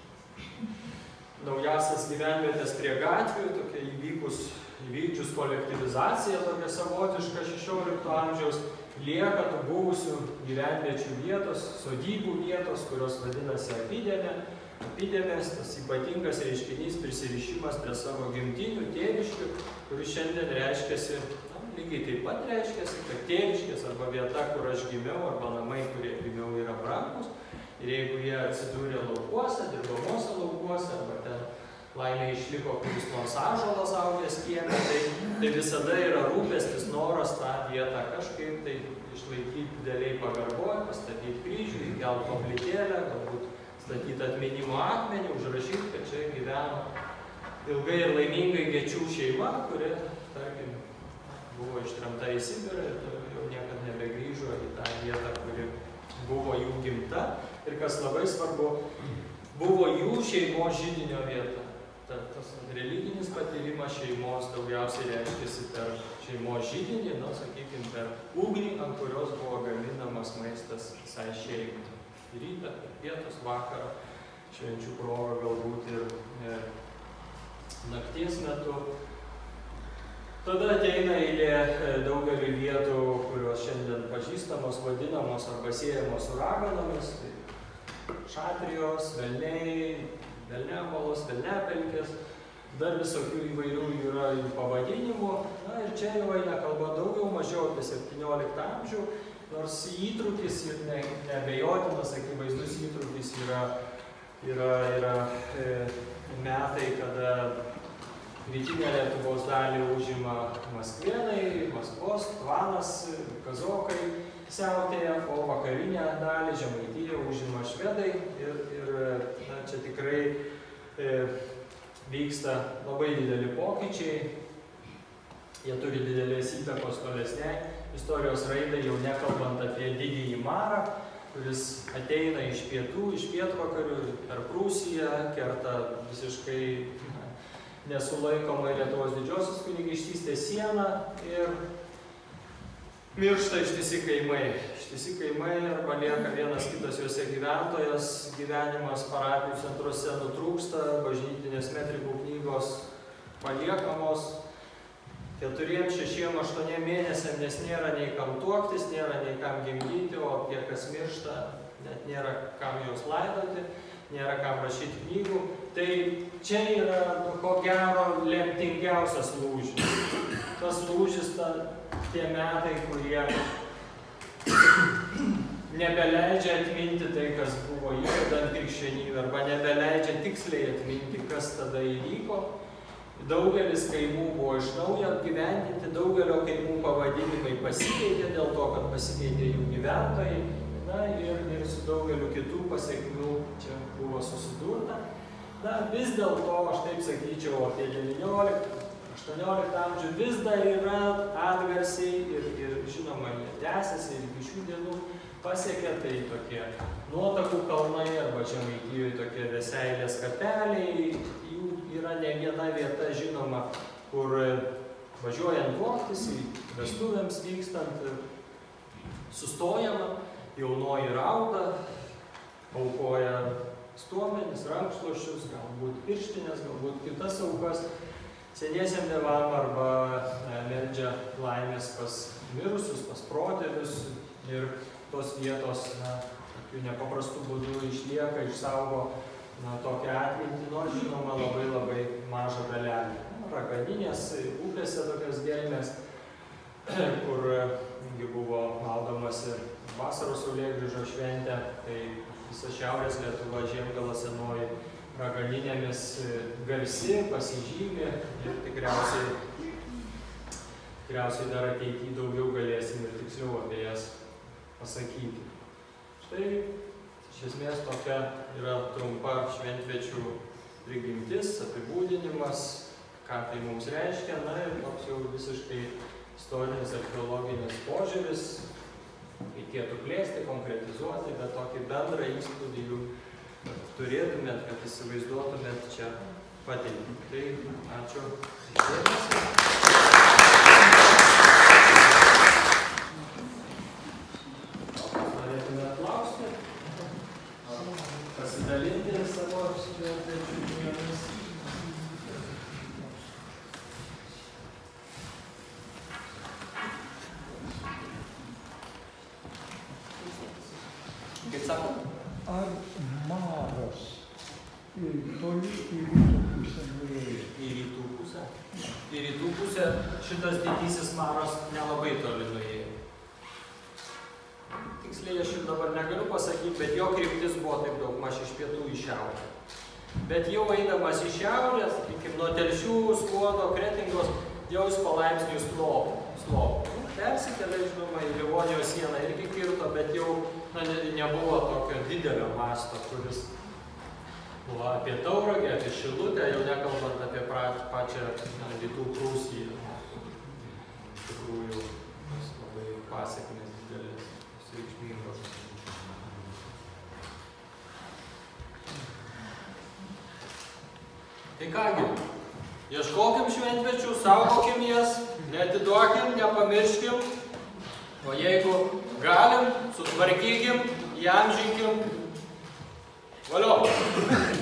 naujasias gyvenvietės prie gatvių, tokia įvykus, įvykdžius kolektyvizaciją, tokia savotiška šešiolikto amžiaus, lieka tų buvusių gyvenviečių vietos, sodybų vietos, kurios vadinasi apidėmė. Apidėmės, tas ypatingas reiškinys prisirišimas prie savo gimtinių, tėviškių, kuris šiandien reiškiasi, na, lygiai taip pat reiškiasi, kad tėviškės arba vieta, kur aš gimiau, arba namai, kurie gimiau, yra brangus. Ir jeigu jie atsidūrė laukuose, dirbamuose laukuose, arba ten laimė išliko kuris nors ąžuolas augęs kieme, tai, tai visada yra rūpestis, noras tą vietą kažkaip tai išlaikyti dideliai pagarboj, pastatyti kryžių, įkelt koplytėlę, galbūt statyti atminimo akmenį, užrašyti, kad čia gyveno ilgai ir laimingai Gečių šeima, kuri, tarkim, buvo ištremta į Sibirą ir jau niekad nebegrįžo į tą vietą, kuri buvo jų gimta. Ir kas labai svarbu, buvo jų šeimos židinio vieta. Ta, tas religinis patyrimas šeimos daugiausiai reiškiasi per šeimos židinį, nu, sakykime, per ugnį, ant kurios buvo gaminamas maistas visai šeimai. Rytą, pietus, vakarą, švenčių proga galbūt ir e, nakties metu. Tada ateina eilė daugelį vietų, kurios šiandien pažįstamos, vadinamos arba siejamos su raganomis. Tai šatrijos, velniai, velnemolos, velnepelkės, dar visokių įvairių yra jų pavadinimų. Na ir čia jau eina kalba daugiau mažiau apie septynioliktą amžių, nors įtrūkis ir ne, neabejotinas, akivaizdus įtrūkis yra, yra, yra e, metai, kada rytinę Lietuvos dalį užima Maskvėnai, Maskvos, Tvanas, Kazokai siautėja, o vakarinę dalį Žemaitiją užima švedai ir, ir na, čia tikrai e, vyksta labai dideli pokyčiai. Jie turi didelės įtakos tolesniai istorijos raidai, jau nekalbant apie didįjį marą, kuris ateina iš pietų, iš pietvakarių, per Prūsiją, kerta visiškai nesulaikomai Lietuvos didžiosios kunigaikštystės sieną ir miršta ištisi kaimai. Ištisi kaimai arba lieka vienas kitas juose gyventojas, gyvenimas parapijų centruose nutrūksta, bažnytinės metrikų knygos paliekamos keturiem, šešiem, aštuoniem mėnesiam, nes nėra nei kam tuoktis, nėra nei kam gimdyti, o tie, kas miršta, net nėra kam juos laidoti, nėra kam rašyti knygų. Tai čia yra, nu, ko gero, lemtingiausias lūžis. Tas lūžis, ta, tie metai, kurie nebeleidžia atminti tai, kas buvo įvedant krikščionybę, arba nebeleidžia tiksliai atminti, kas tada įvyko. Daugelis kaimų buvo iš naujo apgyvendinti, daugelio kaimų pavadinimai pasikeitė dėl to, kad pasikeitė jų gyventojai. Na ir, ir su daugeliu kitų pasiekmių čia buvo susidurta. Na, vis dėlto, aš taip sakyčiau, apie devynioliktą, aštuonioliktą amžių vis dar yra atgarsiai ir, ir žinoma, jie tęsiasi ir iki šių dienų pasiekia, tai tokie Nuotakų kalnai arba Žemaitijoje tokie Veseilės kapeliai. Jų yra ne viena vieta žinoma, kur važiuojant tuoktis, į vestuvėms vykstant, sustojama, jaunoji rauda, aukoja stuomenis, rankšluosčius, galbūt pirštinės, galbūt kitas aukas seniesiem tėvam arba meldžia laimės pas mirusius, pas protėvius ir tos vietos na, tokiu nepaprastu būdu išlieka, išsaugo na, tokią atmintį, nors žinoma labai labai mažą dalelę. Raganinės upėse tokios gelmės, kur buvo maudomasi vasaros saulėgrįžos šventė, tai visa Šiaurės Lietuva, Žiemgala senoji raganinėmis garsi, pasižymė ir tikriausiai, tikriausiai dar ateityje daugiau galėsim ir tiksliau apie jas pasakyti. Štai iš esmės tokia yra trumpa šventvečių prigimtis, apibūdinimas, ką tai mums reiškia, na ir toks jau visiškai istorinis, archeologinis požiūris, reikėtų plėsti, konkretizuoti, bet tokį bendrą įspūdį jų turėtumėt, kad įsivaizduotumėt čia pateikti. Tai ačiū. Norėtumėt klausti? Pasidalinti savo žiniomis? Kaip sako? Ar maras ir toli į rytų pusę nuėjo? Į rytų pusę? Į rytų pusę šitas didysis maras nelabai toli nuėjo. Tiksliai aš jums dabar negaliu pasakyti, bet jo kryptis buvo taip daugmaž iš pietų į šiaurę. Bet jau eidamas į šiaurę, sakykim, nuo Telšių, Skuodo, Kretingos, jau jis palaipsniui slopo. slopo. Persikėlė, žinoma, į Livonijos sieną irgi kirto, bet jau na, nebuvo tokio didelio masto, kuris buvo apie Tauragę, apie Šilutę, jau nekalbant apie pačią na, Rytų Prūsiją. Iš tikrųjų, labai pasekmės didelės, reikšmingos. Tai kągi, ieškokim šventvečių, saugokim jas, neatiduokim, nepamirškim, o jeigu galim, sutvarkykim, įamžinkim. Valio!